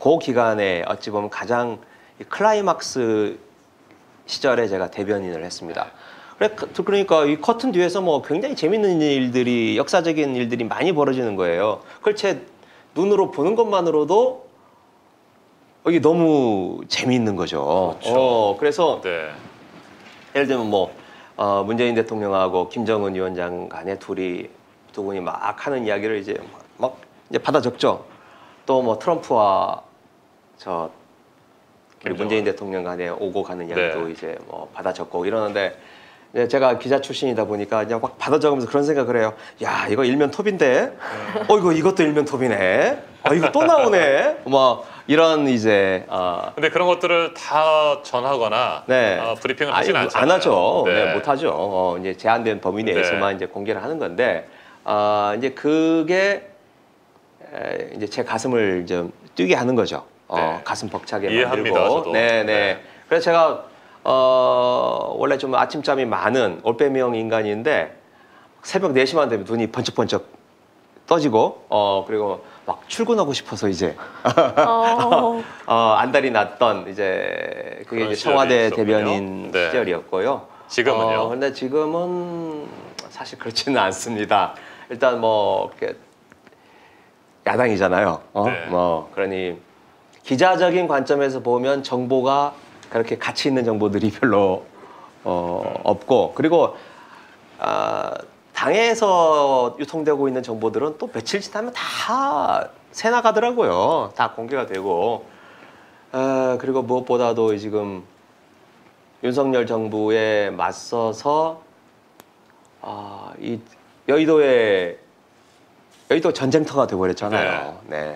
그 기간에 어찌 보면 가장 이 클라이막스 시절에 제가 대변인을 했습니다. 그래- 그러니까 이 커튼 뒤에서 뭐 굉장히 재밌는 일들이 역사적인 일들이 많이 벌어지는 거예요. 그걸 제 눈으로 보는 것만으로도 이게 너무 재미있는 거죠. 그렇죠. 어, 그래서 네. 예를 들면 뭐 어, 문재인 대통령하고 김정은 위원장 간에 둘이 두 분이 막 하는 이야기를 이제 막 이제 받아 적죠. 또 뭐 트럼프와 저 우리 김정은. 문재인 대통령 간에 오고 가는 이야기도 네. 이제 뭐 받아 적고 이러는데 이제 제가 기자 출신이다 보니까 그냥 막 받아 적으면서 그런 생각을 해요. 야, 이거 일면 톱인데, 어 이거 이것도 일면 톱이네. 어 이거 또 나오네. 뭐 이런 이제 어, 근데 그런 것들을 다 전하거나 네. 어, 브리핑을 아니, 하진 뭐 않잖아요. 안 하죠. 네, 네. 못 하죠. 어, 이제 제한된 범위 내에서만 네. 이제 공개를 하는 건데, 아 이제 그게 에, 이제 제 가슴을 좀 뛰게 하는 거죠. 어, 네. 가슴 벅차게 이해합니다, 만들고. 저도. 네, 네. 네. 그래서 제가 어, 원래 좀 아침잠이 많은 올빼미형 인간인데 새벽 네 시만 되면 눈이 번쩍번쩍 떠지고, 어 그리고 막 출근하고 싶어서 이제 어, 어, 안달이 났던 이제 그게 그런 이제 청와대 시절이 있었군요. 대변인 네. 시절이었고요. 지금은요? 어, 근데 지금은 사실 그렇지는 않습니다. 일단 뭐 이렇게 야당이잖아요. 어? 네. 뭐 그러니 기자적인 관점에서 보면 정보가 그렇게 가치 있는 정보들이 별로 어, 없고, 그리고 아, 당에서 유통되고 있는 정보들은 또 며칠 지나면 다 새 나가더라고요. 다 공개가 되고. 아, 그리고 무엇보다도 지금 윤석열 정부에 맞서서 아, 이 여의도에 여의도 전쟁터가 되어버렸잖아요. 네.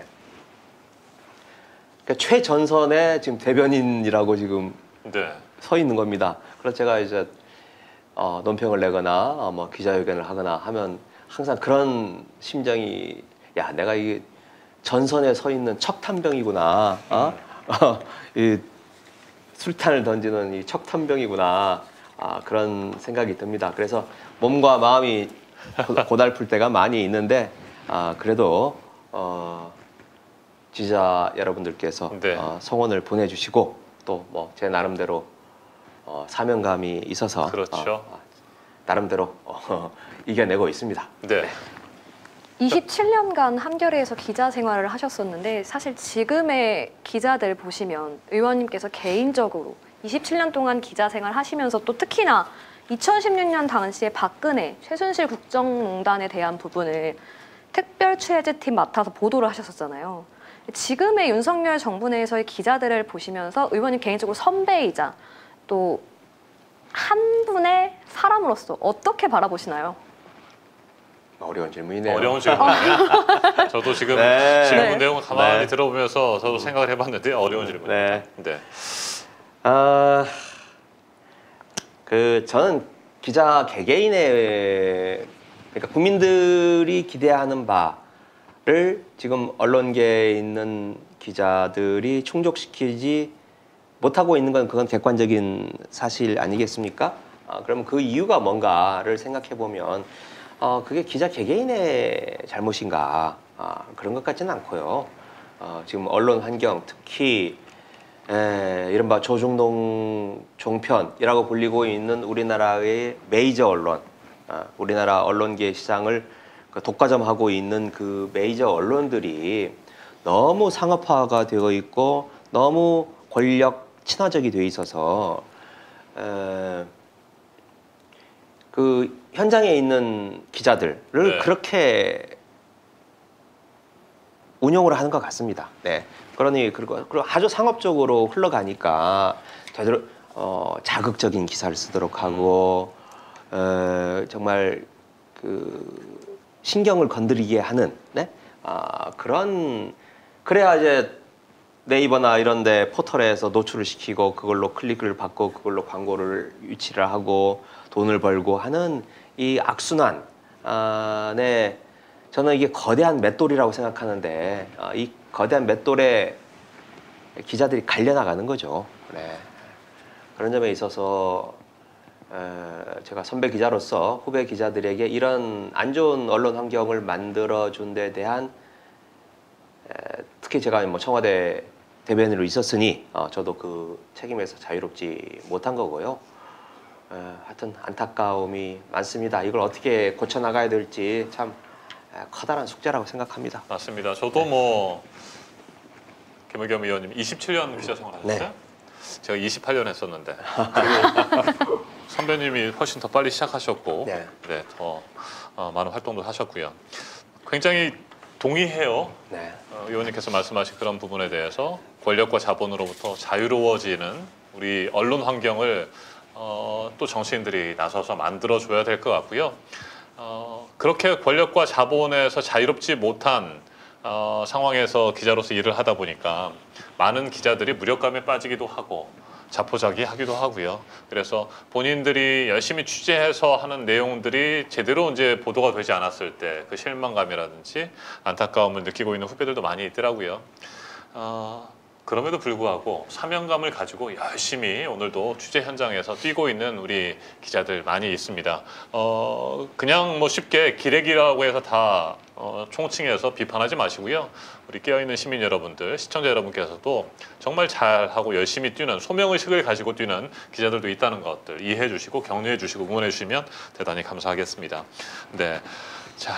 그러니까 최전선의 지금 대변인이라고 지금 네. 서 있는 겁니다. 그래서 제가 이제 어, 논평을 내거나 어, 뭐 기자회견을 하거나 하면 항상 그런 심정이, 야, 내가 이 전선에 서 있는 척탄병이구나. 어? 이 술탄을 던지는 이 척탄병이구나. 아, 그런 생각이 듭니다. 그래서 몸과 마음이 고- 고달플 때가 많이 있는데, 아, 그래도 어, 지자 여러분들께서 네. 어, 성원을 보내주시고 또 뭐 제 나름대로 어, 사명감이 있어서 그렇죠. 어, 어, 나름대로 어, 이겨내고 있습니다. 네. 이십칠 년간 한겨레에서 기자 생활을 하셨었는데 사실 지금의 기자들 보시면 의원님께서 개인적으로 이십칠 년 동안 기자 생활 하시면서 또 특히나 이천십육 년 당시에 박근혜, 최순실 국정농단에 대한 부분을 특별 취재팀 맡아서 보도를 하셨었잖아요. 지금의 윤석열 정부 내에서의 기자들을 보시면서 의원님 개인적으로 선배이자 또 한 분의 사람으로서 어떻게 바라보시나요? 어려운 질문이네요. 어려운 질문이에요. 저도 지금 네. 질문 네. 내용을 가만히 네. 들어보면서 저도 생각을 해봤는데 어려운 질문입니다. 네. 네. 아, 그 저는 기자 개개인의, 그러니까 국민들이 기대하는 바를 지금 언론계에 있는 기자들이 충족시키지 못하고 있는 건 그건 객관적인 사실 아니겠습니까? 아, 그럼 그 이유가 뭔가를 생각해 보면 어, 그게 기자 개개인의 잘못인가? 아, 그런 것 같지는 않고요. 어, 지금 언론 환경, 특히 에, 이른바 조중동 종편이라고 불리고 있는 우리나라의 메이저 언론, 아, 우리나라 언론계 시장을 그 독과점하고 있는 그 메이저 언론들이 너무 상업화가 되어 있고 너무 권력 친화적이 돼 있어서 에, 그 현장에 있는 기자들을 네. 그렇게 운영을 하는 것 같습니다. 네. 그러니 그리고 그리고 아주 상업적으로 흘러가니까 되도록 어, 자극적인 기사를 쓰도록 하고 어, 정말 그 신경을 건드리게 하는, 네? 아, 그런, 그래야 이제 네이버나 이런데 포털에서 노출을 시키고 그걸로 클릭을 받고 그걸로 광고를 유치를 하고 돈을 벌고 하는 이 악순환, 아, 네. 저는 이게 거대한 맷돌이라고 생각하는데 아, 이 거대한 맷돌에 기자들이 갈려나가는 거죠. 네. 그런 점에 있어서 에, 제가 선배 기자로서 후배 기자들에게 이런 안 좋은 언론 환경을 만들어준 데 대한 에, 특히 제가 뭐 청와대 대변인으로 있었으니 어, 저도 그 책임에서 자유롭지 못한 거고요. 어, 하여튼 안타까움이 많습니다. 이걸 어떻게 고쳐나가야 될지 참 에, 커다란 숙제라고 생각합니다. 맞습니다. 저도 뭐 김의겸 의원님 이십칠 년 기자 생활하셨어요? 네. 제가 이십팔 년 했었는데 그리고 선배님이 훨씬 더 빨리 시작하셨고 네. 네, 더 어, 많은 활동도 하셨고요. 굉장히 동의해요. 네. 어, 의원님께서 말씀하신 그런 부분에 대해서 권력과 자본으로부터 자유로워지는 우리 언론 환경을 어, 또 정치인들이 나서서 만들어줘야 될 것 같고요. 어, 그렇게 권력과 자본에서 자유롭지 못한 어, 상황에서 기자로서 일을 하다 보니까 많은 기자들이 무력감에 빠지기도 하고 자포자기하기도 하고요. 그래서 본인들이 열심히 취재해서 하는 내용들이 제대로 이제 보도가 되지 않았을 때 그 실망감이라든지 안타까움을 느끼고 있는 후배들도 많이 있더라고요. 어, 그럼에도 불구하고 사명감을 가지고 열심히 오늘도 취재 현장에서 뛰고 있는 우리 기자들 많이 있습니다. 어, 그냥 뭐 쉽게 기레기라고 해서 다 어, 총칭해서 비판하지 마시고요. 우리 깨어있는 시민 여러분들, 시청자 여러분께서도 정말 잘하고 열심히 뛰는 소명의식을 가지고 뛰는 기자들도 있다는 것들 이해해 주시고 격려해 주시고 응원해 주시면 대단히 감사하겠습니다. 네, 자.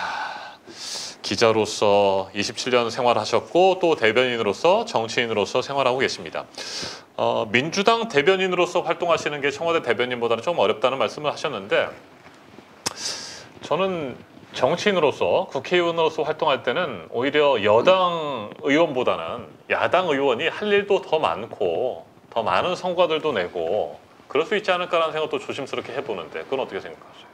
기자로서 이십칠 년 생활하셨고 또 대변인으로서 정치인으로서 생활하고 계십니다. 어, 민주당 대변인으로서 활동하시는 게 청와대 대변인보다는 좀 어렵다는 말씀을 하셨는데 저는 정치인으로서 국회의원으로서 활동할 때는 오히려 여당 의원보다는 야당 의원이 할 일도 더 많고 더 많은 성과들도 내고 그럴 수 있지 않을까라는 생각도 조심스럽게 해보는데 그건 어떻게 생각하세요?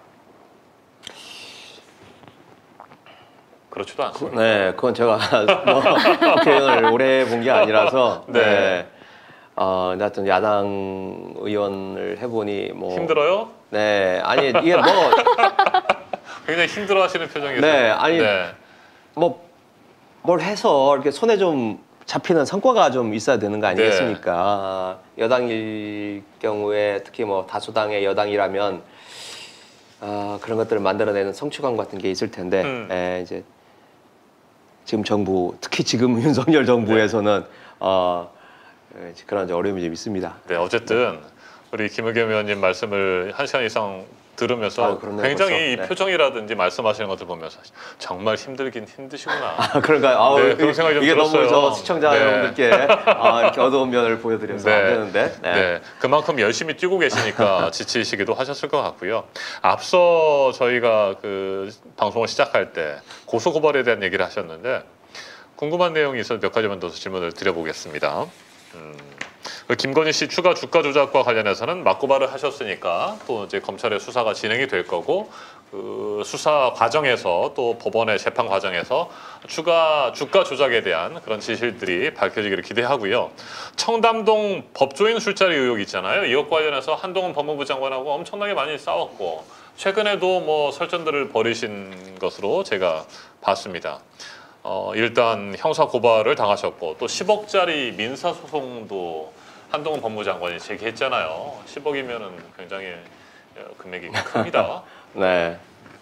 그렇지도 않습니다. 네, 그건 제가 뭐 국회의원을 오래 본 게 아니라서 네. 네. 어, 하여튼 야당 의원을 해보니 뭐 힘들어요? 네, 아니 이게 뭐 굉장히 힘들어하시는 표정이세요. 네, 아니 네. 뭐 뭘 해서 이렇게 손에 좀 잡히는 성과가 좀 있어야 되는 거 아니겠습니까? 네. 여당일 경우에 특히 뭐 다수당의 여당이라면 아, 그런 것들을 만들어내는 성취감 같은 게 있을 텐데 음. 에, 이제 지금 정부 특히 지금 윤석열 정부에서는 네. 어, 그런 어려움이 좀 있습니다. 네, 어쨌든 우리 김의겸 의원님 말씀을 한 시간 이상 들으면서 아유, 그렇네요, 굉장히 벌써. 이 네. 표정이라든지 말씀하시는 것들 보면서 정말 힘들긴 힘드시구나. 아, 그런가요? 아, 네, 그런 생각이 좀 이게 들었어요. 너무 저 시청자 네. 여러분들께 아, 이렇게 어두운 면을 보여드려서 네. 안 되는데. 네. 네. 그만큼 열심히 뛰고 계시니까 지치시기도 하셨을 것 같고요. 앞서 저희가 그 방송을 시작할 때 고소고발에 대한 얘기를 하셨는데 궁금한 내용이 있어서 몇 가지만 더 질문을 드려보겠습니다. 음, 그 김건희 씨 추가 주가 조작과 관련해서는 맞고발을 하셨으니까 또 이제 검찰의 수사가 진행이 될 거고 그 수사 과정에서 또 법원의 재판 과정에서 추가 주가 조작에 대한 그런 진실들이 밝혀지기를 기대하고요. 청담동 법조인 술자리 의혹 있잖아요. 이것 관련해서 한동훈 법무부 장관하고 엄청나게 많이 싸웠고 최근에도 뭐 설전들을 벌이신 것으로 제가 봤습니다. 어, 일단 형사 고발을 당하셨고 또 십억짜리 민사 소송도 한동훈 법무장관이 제기했잖아요. 십억이면은 굉장히 금액이 큽니다. 네.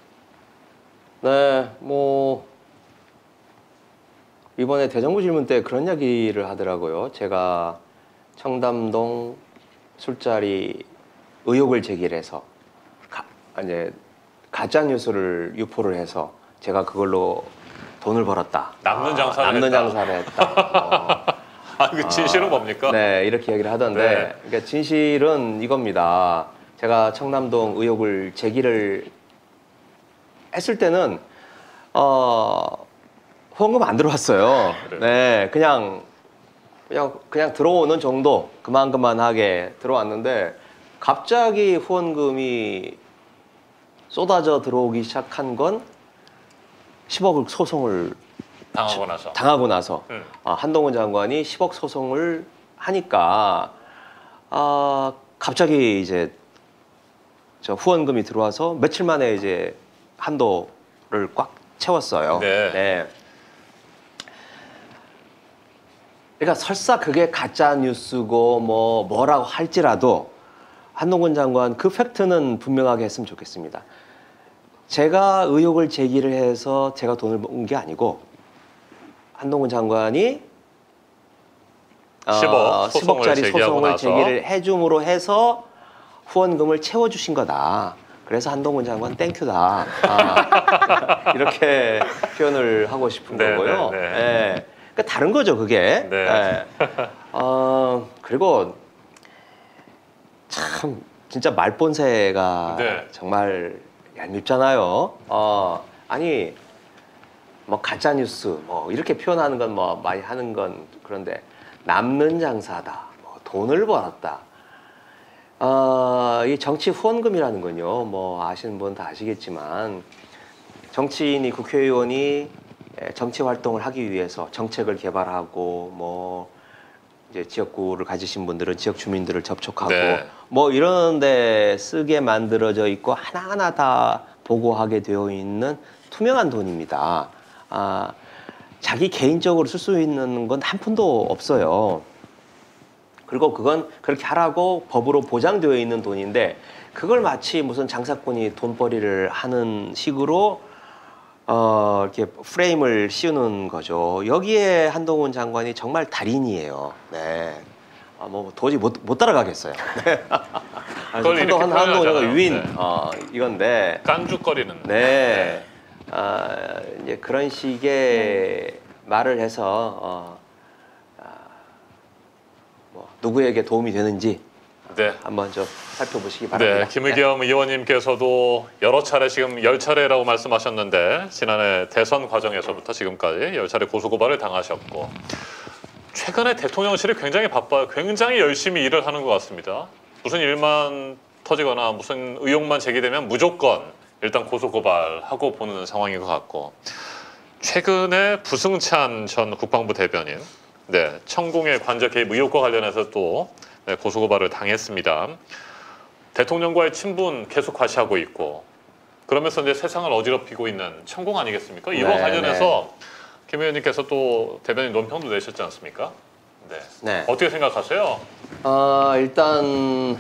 네, 뭐 이번에 대정부 질문 때 그런 이야기를 하더라고요. 제가 청담동 술자리 의혹을 제기를 해서 가, 이제 가짜 뉴스를 유포를 해서 제가 그걸로 돈을 벌었다. 남는 장사를 아, 남는 했다. 장사를 했다. 어. 아, 그 진실은 뭡니까? 네, 이렇게 얘기를 하던데, 네. 그러니까 진실은 이겁니다. 제가 청남동 의혹을 제기를 했을 때는 어, 후원금 안 들어왔어요. 그래요? 네, 그냥 그냥 그냥 들어오는 정도 그만그만하게 들어왔는데 갑자기 후원금이 쏟아져 들어오기 시작한 건 십억을 소송을 당하고 나서. 당하고 나서 음. 아, 한동훈 장관이 십억 소송을 하니까 아, 갑자기 이제 저 후원금이 들어와서 며칠 만에 이제 한도를 꽉 채웠어요. 네. 네. 그러니까 설사 그게 가짜 뉴스고 뭐 뭐라고 할지라도 한동훈 장관 그 팩트는 분명하게 했으면 좋겠습니다. 제가 의혹을 제기를 해서 제가 돈을 번 게 아니고 한동훈 장관이 십억 소송을 십억짜리 제기하고 소송을 나서. 제기를 해줌으로 해서 후원금을 채워주신 거다. 그래서 한동훈 장관 땡큐다. 아, 이렇게 표현을 하고 싶은 네, 거고요. 네, 네. 예. 그러니까 다른 거죠, 그게. 네. 예. 어, 그리고 참 진짜 말본세가 네. 정말 얄밉잖아요. 어, 아니 뭐 가짜 뉴스 뭐 이렇게 표현하는 건 뭐 많이 하는 건 그런데 남는 장사다, 뭐 돈을 벌었다. 어, 이 정치 후원금이라는 건요, 뭐 아시는 분 다 아시겠지만 정치인이 국회의원이 정치 활동을 하기 위해서 정책을 개발하고 뭐 이제 지역구를 가지신 분들은 지역 주민들을 접촉하고 네. 뭐 이런데 쓰게 만들어져 있고 하나하나 다 보고하게 되어 있는 투명한 돈입니다. 아, 자기 개인적으로 쓸 수 있는 건 한 푼도 없어요. 그리고 그건 그렇게 하라고 법으로 보장되어 있는 돈인데 그걸 마치 무슨 장사꾼이 돈벌이를 하는 식으로 어, 이렇게 프레임을 씌우는 거죠. 여기에 한동훈 장관이 정말 달인이에요. 네. 아, 뭐 도저히 못, 못 따라가겠어요. 네. 그걸 이렇게 한동훈 한동훈 장관 표현하잖아요. 유인 네. 어, 이건데 깐죽거리는. 네. 아, 이제 그런 식의 말을 해서 어, 아, 뭐 누구에게 도움이 되는지 네. 한번 좀 살펴보시기 바랍니다. 네, 김의겸 의원님께서도 여러 차례 지금 열 차례라고 말씀하셨는데 지난해 대선 과정에서부터 지금까지 열 차례 고소고발을 당하셨고 최근에 대통령실이 굉장히 바빠요. 굉장히 열심히 일을 하는 것 같습니다. 무슨 일만 터지거나 무슨 의혹만 제기되면 무조건 일단 고소고발하고 보는 상황인 것 같고 최근에 부승찬 전 국방부 대변인 네, 천공의 관저 개입 의혹과 관련해서 또 네, 고소고발을 당했습니다. 대통령과의 친분 계속 과시하고 있고 그러면서 이제 세상을 어지럽히고 있는 천공 아니겠습니까? 이와 네, 관련해서 김 의원님께서 또 대변인 논평도 내셨지 않습니까? 네. 네. 어떻게 생각하세요? 어, 일단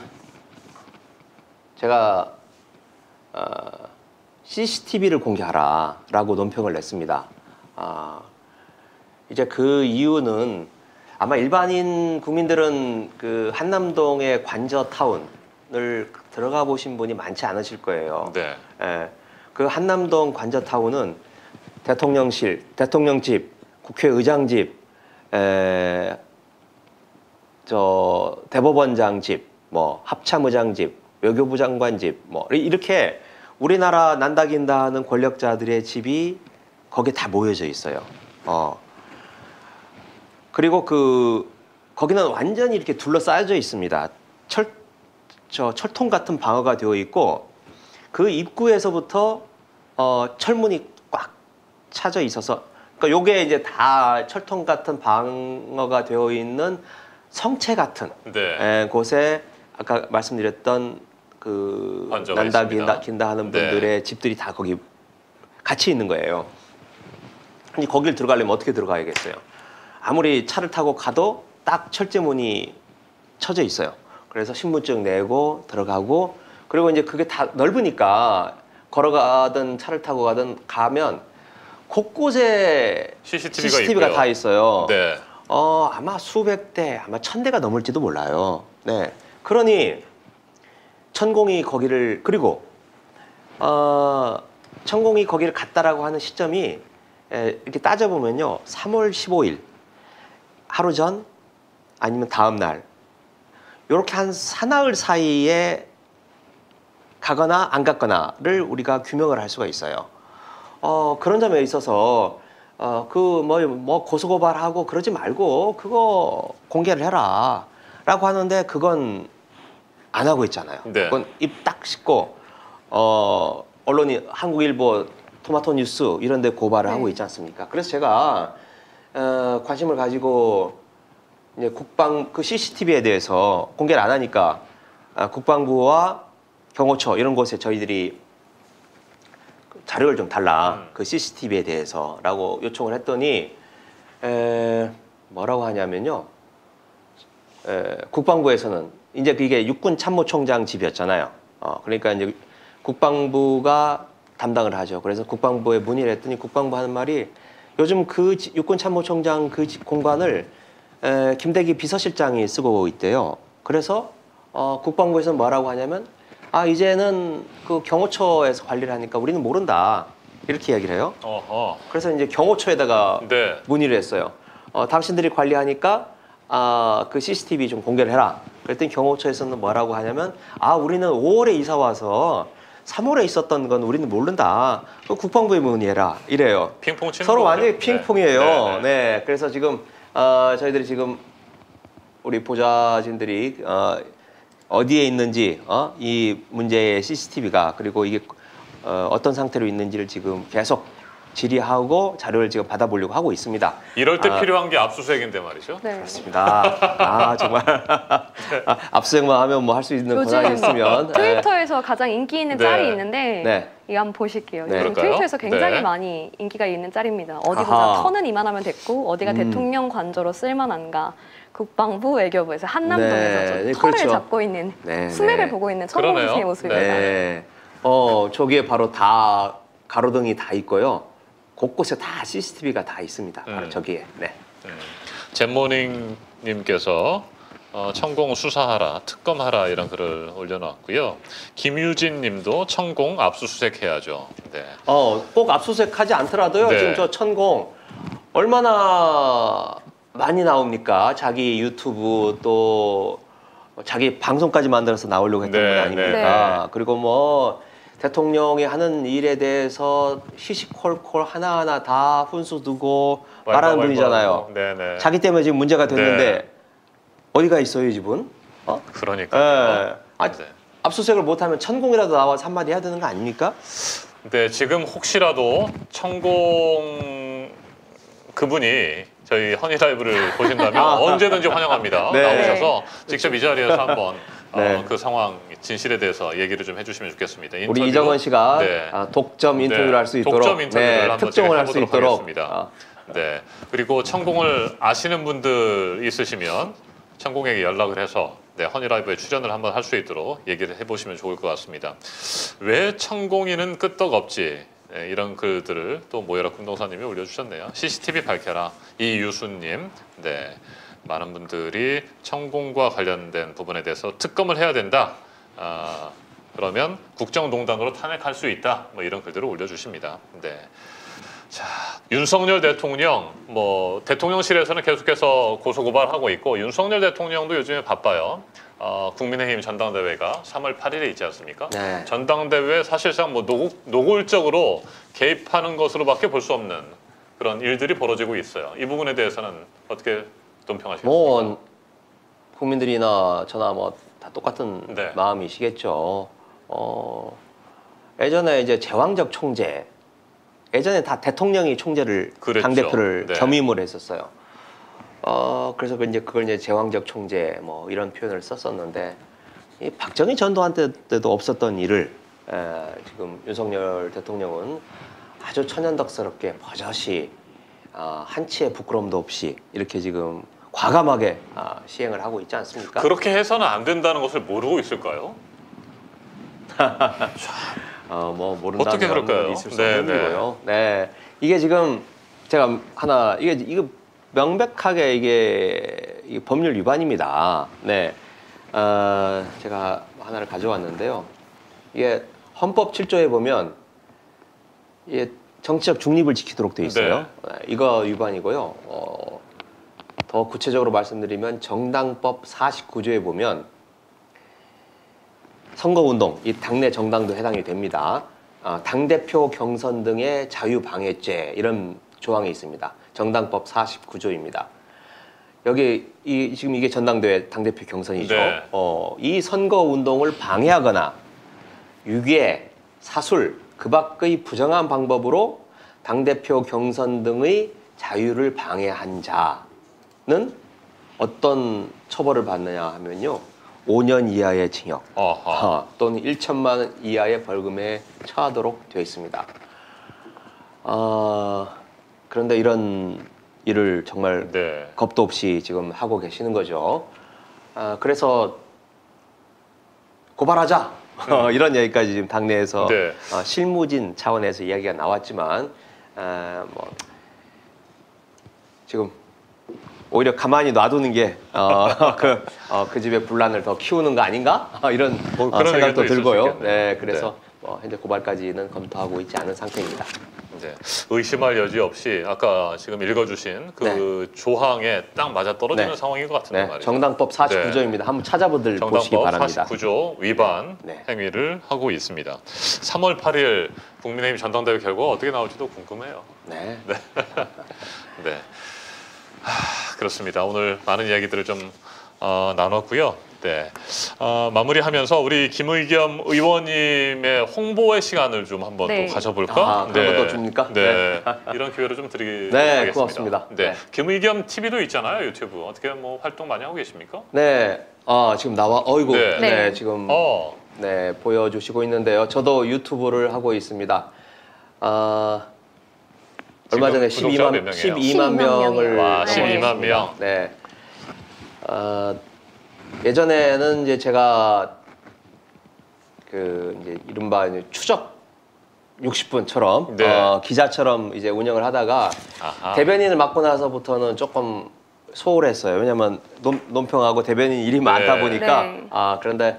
제가 어, 씨씨티비를 공개하라라고 논평을 냈습니다. 어, 이제 그 이유는 아마 일반인 국민들은 그 한남동의 관저타운을 들어가 보신 분이 많지 않으실 거예요. 네. 예, 그 한남동 관저타운은 대통령실, 대통령집, 국회의장집, 에, 저 대법원장 집, 뭐 합참의장 집, 외교부 장관 집, 뭐 이렇게 우리나라 난다긴다 하는 권력자들의 집이 거기에 다 모여져 있어요. 어. 그리고 그 거기는 완전히 이렇게 둘러싸여져 있습니다. 철, 저 철통 같은 방어가 되어 있고 그 입구에서부터 어, 철문이 꽉 차져 있어서 그러니까 요게 이제 다 철통 같은 방어가 되어 있는 성체 같은 네. 에, 곳에 아까 말씀드렸던 그 관저가 난다 있습니다. 긴다, 긴다 하는 네. 분들의 집들이 다 거기 같이 있는 거예요. 근데 거길 들어가려면 어떻게 들어가야겠어요? 아무리 차를 타고 가도 딱 철제문이 쳐져 있어요. 그래서 신분증 내고 들어가고 그리고 이제 그게 다 넓으니까 걸어가든 차를 타고 가든 가면 곳곳에 씨씨티비가, 씨씨티비가 있고요. 다 있어요. 네. 어, 아마 수백 대, 아마 천 대가 넘을지도 몰라요. 네. 그러니 천공이 거기를 그리고 어, 천공이 거기를 갔다라고 하는 시점이 에, 이렇게 따져보면요. 삼월 십오일 하루 전 아니면 다음 날 이렇게 한 사나흘 사이에 가거나 안 갔거나를 우리가 규명을 할 수가 있어요. 어, 그런 점에 있어서 어, 그 뭐 뭐 고소고발하고 그러지 말고 그거 공개를 해라 라고 하는데 그건 안 하고 있잖아요. 네. 그건 입 딱 씻고 어, 언론이 한국일보, 토마토 뉴스 이런 데 고발을 네. 하고 있지 않습니까? 그래서 제가 어, 관심을 가지고 이제 국방 그 씨씨티비에 대해서 공개를 안 하니까 아, 국방부와 경호처 이런 곳에 저희들이 자료를 좀 달라 음. 그 씨씨티비에 대해서라고 요청을 했더니 에, 뭐라고 하냐면요. 에, 국방부에서는 이제 그게 육군 참모총장 집이었잖아요. 어, 그러니까 이제 국방부가 담당을 하죠. 그래서 국방부에 문의를 했더니 국방부 하는 말이 요즘 그 지- 육군 참모총장 그 집 공간을 에, 김대기 비서실장이 쓰고 있대요. 그래서 어, 국방부에서 뭐라고 하냐면 아 이제는 그 경호처에서 관리를 하니까 우리는 모른다 이렇게 이야기를 해요. 어허. 그래서 이제 경호처에다가 네. 문의를 했어요. 어, 당신들이 관리하니까 아, 그 씨씨티비 좀 공개를 해라. 그랬더니 경호처에서는 뭐라고 하냐면 아 우리는 오월에 이사 와서 삼월에 있었던 건 우리는 모른다. 그 국방부에 문의해라. 이래요. 핑퐁 치는 서로 거군요. 완전히 핑퐁이에요. 네. 네, 네, 네. 그래서 지금 어, 저희들이 지금 우리 보좌진들이 어, 어디에 있는지 어? 이 문제의 씨씨티비가 그리고 이게 어, 어떤 상태로 있는지를 지금 계속 질의하고 자료를 지금 받아보려고 하고 있습니다. 이럴 때 아, 필요한 게 압수수색인데 말이죠. 네. 그렇습니다. 아 정말 아, 압수수색만 하면 뭐 할 수 있는 요즘 권한이 있으면 네. 트위터에서 가장 인기 있는 네. 짤이 있는데 네. 이거 한번 보실게요. 네. 요즘 그럴까요? 트위터에서 굉장히 네. 많이 인기가 있는 짤입니다. 어디 보자 아하. 터는 이만하면 됐고 어디가 음. 대통령 관저로 쓸만한가. 국방부 외교부에서 한남동에서 네. 저 네, 털을 그렇죠. 잡고 있는 네, 수맥을 네. 보고 있는 그러네요. 천공수의 모습입니다. 네. 어, 저기에 바로 다 가로등이 다 있고요. 곳곳에 다 씨씨티비가 다 있습니다. 바로 음. 저기에. 네. 네. 잼모닝님께서 어, 천공 수사하라, 특검하라 이런 글을 올려놨고요. 김유진님도 천공 압수수색해야죠. 네. 어, 꼭 압수수색하지 않더라도요. 네. 지금 저 천공 얼마나 많이 나옵니까? 자기 유튜브 또 자기 방송까지 만들어서 나오려고 했던 네, 분 아닙니까? 네. 그리고 뭐 대통령이 하는 일에 대해서 시시콜콜 하나하나 다 훈수 두고 말하는 분이잖아요. 네네. 자기 때문에 지금 문제가 됐는데 네. 어디가 있어요, 이 집은? 어? 그러니까. 예. 아, 네. 압수수색을 못하면 천공이라도 나와서 한마디 해야 되는 거 아닙니까? 네, 지금 혹시라도 천공 그분이 저희 허니라이브를 보신다면 아. 언제든지 환영합니다. 네. 나오셔서 직접 이 자리에서 한번 네. 어, 그 상황 진실에 대해서 얘기를 좀 해주시면 좋겠습니다. 우리 인터뷰. 이정원 씨가 네. 아, 독점 인터뷰를 네. 할 수 있도록 독점 인터뷰를 한번 특종을 제가 할 수 해보도록 있도록 하겠습니다. 아, 네. 그리고 천공을 아시는 분들 있으시면 천공에게 연락을 해서 네, 허니라이브에 출연을 한번 할 수 있도록 얘기를 해보시면 좋을 것 같습니다. 왜 천공이는 끄떡없지? 네, 이런 글들을 또 모여라 kum동사님이 올려주셨네요. 씨씨티비 밝혀라 이유수님. 네, 많은 분들이 천공과 관련된 부분에 대해서 특검을 해야 된다. 아, 그러면 국정농단으로 탄핵할 수 있다. 뭐 이런 글들을 올려주십니다. 네. 자, 윤석열 대통령, 뭐 대통령실에서는 계속해서 고소고발하고 있고 윤석열 대통령도 요즘에 바빠요. 어, 국민의힘 전당대회가 삼월 팔일에 있지 않습니까? 네. 전당대회 사실상 뭐 노, 노골적으로 개입하는 것으로밖에 볼 수 없는 그런 일들이 벌어지고 있어요. 이 부분에 대해서는 어떻게 논평하시겠습니까? 뭐 국민들이나 저나 뭐 다 똑같은 네. 마음이시겠죠. 어, 예전에 이제 제왕적 총재, 예전에 다 대통령이 총재를 그랬죠. 당 대표를 네. 겸임을 했었어요. 어, 그래서 그 이제 그걸 이제 제왕적 총재 뭐 이런 표현을 썼었는데 이 박정희 전두환 때- 때도 없었던 일을 에, 지금 윤석열 대통령은 아주 천연덕스럽게 버젓이 어, 한치의 부끄럼도 없이 이렇게 지금 과감하게 아, 시행을 하고 있지 않습니까? 그렇게 해서는 안 된다는 것을 모르고 있을까요? 어, 뭐 모른다면 어떻게 그럴까요? 있을 수 네, 없는 네. 거고요. 네, 이게 지금 제가 하나 이게 이거 명백하게 이게, 이게 법률 위반입니다. 네, 어, 제가 하나를 가져왔는데요. 이게 헌법 칠 조에 보면 이게 정치적 중립을 지키도록 돼 있어요. 네, 이거 위반이고요. 어, 더 구체적으로 말씀드리면 정당법 사십구 조에 보면 선거운동, 이 당내 정당도 해당이 됩니다. 어, 당대표 경선 등의 자유방해죄 이런 조항이 있습니다. 정당법 사십구 조입니다. 여기 이, 지금 이게 전당대회 당대표 경선이죠. 네. 어, 이 선거운동을 방해하거나 유괴, 사술, 그 밖의 부정한 방법으로 당대표 경선 등의 자유를 방해한 자는 어떤 처벌을 받느냐 하면요. 오 년 이하의 징역 어허. 어, 또는 천만 원 이하의 벌금에 처하도록 되어 있습니다. 어, 그런데 이런 일을 정말 네. 겁도 없이 지금 하고 계시는 거죠. 어, 그래서 고발하자 어, 이런 얘기까지 지금 당내에서 네. 어, 실무진 차원에서 이야기가 나왔지만 어, 뭐 지금 오히려 가만히 놔두는 게 어, 그, 어, 그 집의 분란을 더 키우는 거 아닌가? 어, 이런 뭐 어, 그런 생각도 의견도 있을 수 들고요. 있겠네요. 네, 그래서 어, 현재 고발까지는 검토하고 있지 않은 상태입니다. 네. 의심할 여지 없이 아까 지금 읽어주신 그 조항에 딱 맞아 떨어지는 네. 상황인 것 같은데 네, 말이죠. 정당법 사십구 조입니다. 한번 찾아보들 보시기 정당법 바랍니다. 사십구 조 위반 네. 행위를 하고 있습니다. 삼월 팔일 국민의힘 전당대회 결과 어떻게 나올지도 궁금해요. 네. 네, 하, 그렇습니다. 오늘 많은 이야기들을 좀 어, 나눴고요. 네, 어, 마무리하면서 우리 김의겸 의원님의 홍보의 시간을 좀 한번 네. 또 가져볼까? 아, 그런 것도 줍니까? 네, 이런 기회를 좀 드리겠습니다. 네, 고맙습니다. 네, 네. 김의겸 티비도 있잖아요, 유튜브. 어떻게 뭐 활동 많이 하고 계십니까? 네, 아, 지금 나와, 어이구, 네. 네, 네. 지금 어, 네, 보여주시고 있는데요. 저도 유튜브를 하고 있습니다. 아, 얼마 전에 지금 구독자가 몇 십이만, 명이에요? 십이만 명을 와, 네. 십이만 명. 네. 어, 예전에는 이제 제가 그 이제 이른바 이제 추적 육십 분처럼 네. 어, 기자처럼 이제 운영을 하다가 아하. 대변인을 맡고 나서부터는 조금 소홀했어요. 왜냐면 논, 논평하고 대변인 일이 많다 네. 보니까 네. 아 그런데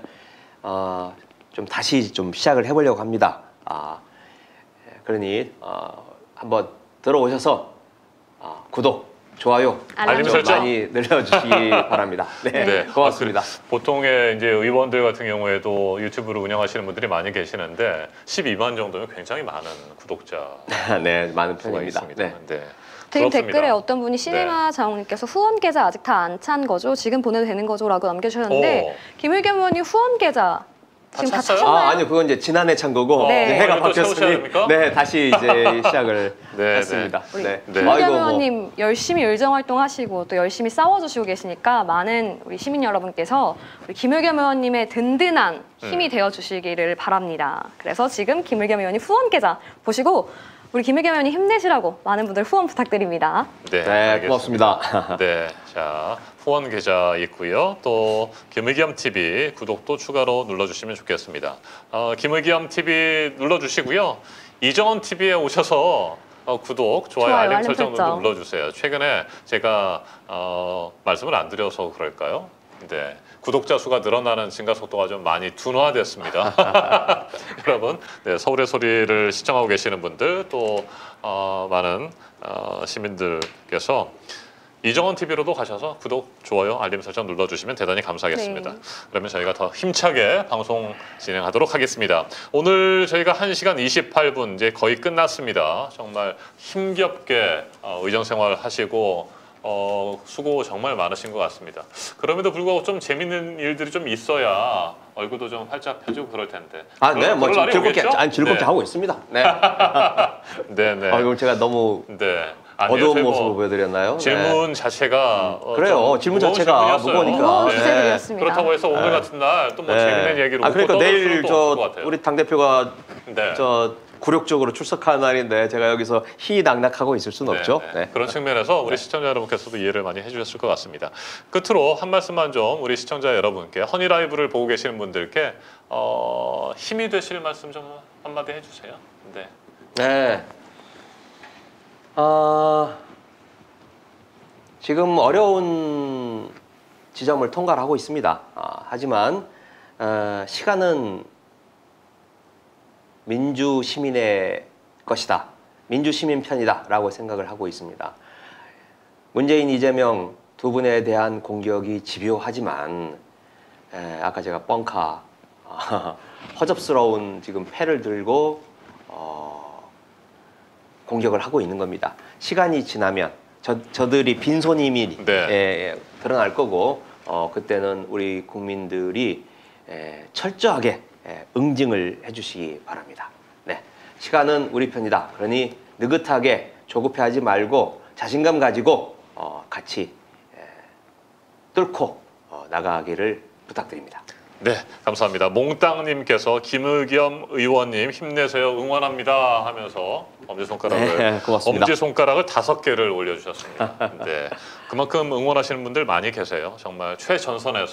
어, 좀 다시 좀 시작을 해보려고 합니다. 아 예, 그러니 어, 한번 들어오셔서 어, 구독, 좋아요 알림 좀 설정. 많이 늘려주시기 바랍니다. 네, 네, 고맙습니다. 아, 그, 보통의 이제 의원들 같은 경우에도 유튜브를 운영하시는 분들이 많이 계시는데 십이만 정도면 굉장히 많은 구독자 네, 많은 수가 편입니다. 있습니다. 네. 네. 지금 부럽습니다. 댓글에 어떤 분이 시네마 장훈님께서 후원 계좌 아직 다 안 찬 거죠? 지금 보내도 되는 거죠?라고 남겨주셨는데 오. 김의겸 의원님 후원 계좌 지금 다 찼어요? 차셨나요? 아, 아니요. 그건 이제 지난해 찬 거고 네. 이제 해가 어, 이거 또 채우셔야 바뀌었으니 됩니까? 네, 다시 이제 시작을 네, 했습니다. 우리 네. 네. 김의겸 아이고, 뭐. 의원님 열심히 의정 활동하시고 또 열심히 싸워주시고 계시니까 많은 우리 시민 여러분께서 우리 김의겸 의원님의 든든한 힘이 음. 되어주시기를 바랍니다. 그래서 지금 김의겸 의원님 후원 계좌 보시고 우리 김의겸 의원님 힘내시라고 많은 분들 후원 부탁드립니다. 네, 네, 알겠습니다. 고맙습니다. 네, 자 후원 계좌 있고요. 또 김의겸 티비 구독도 추가로 눌러주시면 좋겠습니다. 어, 김의겸 티비 눌러주시고요. 이정원 티비에 오셔서 어, 구독, 좋아요, 좋아요, 알림 알림 설정도 설정. 눌러주세요. 최근에 제가 어, 말씀을 안 드려서 그럴까요? 네, 구독자 수가 늘어나는 증가 속도가 좀 많이 둔화됐습니다. 여러분, 네, 서울의 소리를 시청하고 계시는 분들 또 어, 많은 어, 시민들께서 이정원 티비로도 가셔서 구독, 좋아요, 알림 설정 눌러주시면 대단히 감사하겠습니다. 네. 그러면 저희가 더 힘차게 방송 진행하도록 하겠습니다. 오늘 저희가 한 시간 이십팔 분 이제 거의 끝났습니다. 정말 힘겹게 어, 의정생활 하시고 어, 수고 정말 많으신 것 같습니다. 그럼에도 불구하고 좀 재밌는 일들이 좀 있어야 얼굴도 좀 활짝 펴지고 그럴 텐데. 아, 네, 그럴- 뭐 그럴 지금 날이 즐겁게, 오겠죠? 아니 즐겁게 네. 하고 있습니다. 네. 네, 네. 아, 이걸 제가 너무 네. 아니요, 어두운 저희 뭐 모습을 보여드렸나요? 질문 자체가 어, 그래요. 좀 질문 무거운 자체가 질문이었어요. 무거우니까. 무거운 네. 주제들이었습니다. 그렇다고 해서 오늘 네. 같은 날 또 뭐 네. 재밌는 얘기를 아, 웃고 그러니까 떠들 내일 수는 또 저 없을 것 같아요. 우리 당 대표가 네. 저 굴욕적으로 출석하는 날인데 제가 여기서 희낙낙하고 있을 수는 네, 없죠. 네. 네. 그런 측면에서 우리 시청자 여러분께서도 이해를 많이 해주셨을 것 같습니다. 끝으로 한 말씀만 좀 우리 시청자 여러분께 허니 라이브를 보고 계시는 분들께 어, 힘이 되실 말씀 좀 한마디 해주세요. 네. 네. 아, 지금 어려운 지점을 통과를 하고 있습니다. 아, 하지만 어, 시간은 민주 시민의 것이다. 민주 시민 편이다라고 생각을 하고 있습니다. 문재인, 이재명 두 분에 대한 공격이 집요하지만 에, 아까 제가 뻥카 아, 허접스러운 지금 패를 들고 어, 공격을 하고 있는 겁니다. 시간이 지나면 저, 저들이 빈손임이 네. 예, 예, 드러날 거고 어, 그때는 우리 국민들이 예, 철저하게 예, 응징을 해주시기 바랍니다. 네, 시간은 우리 편이다. 그러니 느긋하게 조급해하지 말고 자신감 가지고 어, 같이 예, 뚫고 어, 나가기를 부탁드립니다. 네, 감사합니다. 몽땅님께서 김의겸 의원님 힘내세요, 응원합니다 하면서 엄지손가락을 네, 고맙습니다. 엄지손가락을 다섯 개를 올려주셨습니다. 네, 그만큼 응원하시는 분들 많이 계세요. 정말 최전선에서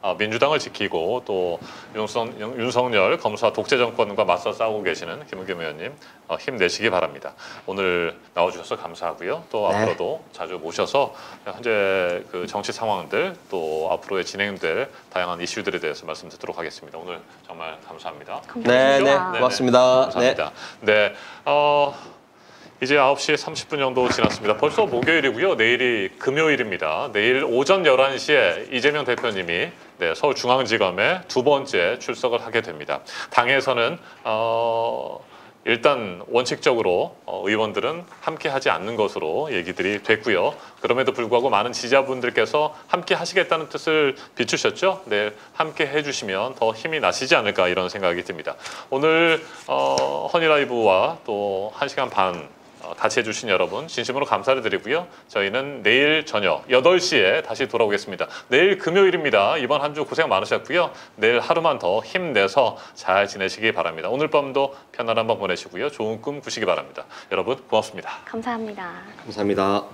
어, 민주당을 지키고 또 윤석, 윤석열 검사 독재 정권과 맞서 싸우고 계시는 김은겸 의원님 어, 힘내시기 바랍니다. 오늘 나와주셔서 감사하고요. 또 네. 앞으로도 자주 모셔서 현재 그 정치 상황들 또 앞으로의 진행될 다양한 이슈들에 대해서 말씀 듣도록 하겠습니다. 오늘 정말 감사합니다. 네, 네, 감사합니다. 고맙습니다. 감사합니다. 네, 어, 이제 아홉 시 삼십 분 정도 지났습니다. 벌써 목요일이고요. 내일이 금요일입니다. 내일 오전 열한 시에 이재명 대표님이 네, 서울중앙지검에 두 번째 출석을 하게 됩니다. 당에서는 어, 일단 원칙적으로 어, 의원들은 함께하지 않는 것으로 얘기들이 됐고요. 그럼에도 불구하고 많은 지지자분들께서 함께 하시겠다는 뜻을 비추셨죠. 네, 함께 해주시면 더 힘이 나시지 않을까 이런 생각이 듭니다. 오늘 어, 허니라이브와 또 한 시간 반 어, 같이 해주신 여러분 진심으로 감사를 드리고요. 저희는 내일 저녁 여덟 시에 다시 돌아오겠습니다. 내일 금요일입니다. 이번 한 주 고생 많으셨고요. 내일 하루만 더 힘내서 잘 지내시기 바랍니다. 오늘 밤도 편안한 밤 보내시고요. 좋은 꿈 꾸시기 바랍니다. 여러분 고맙습니다. 감사합니다. 감사합니다.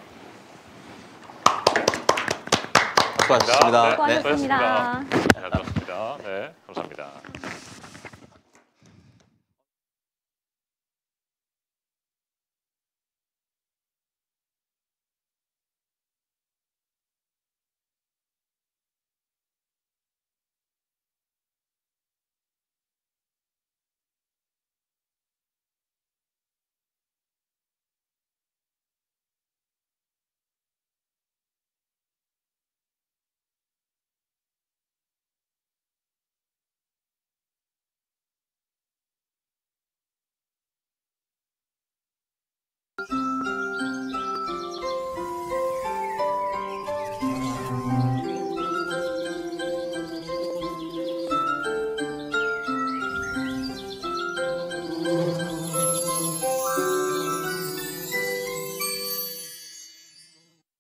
수고하셨습니다. 네, 수고하셨습니다. 수고하셨습니다. 잘 들었습니다. 네, 감사합니다.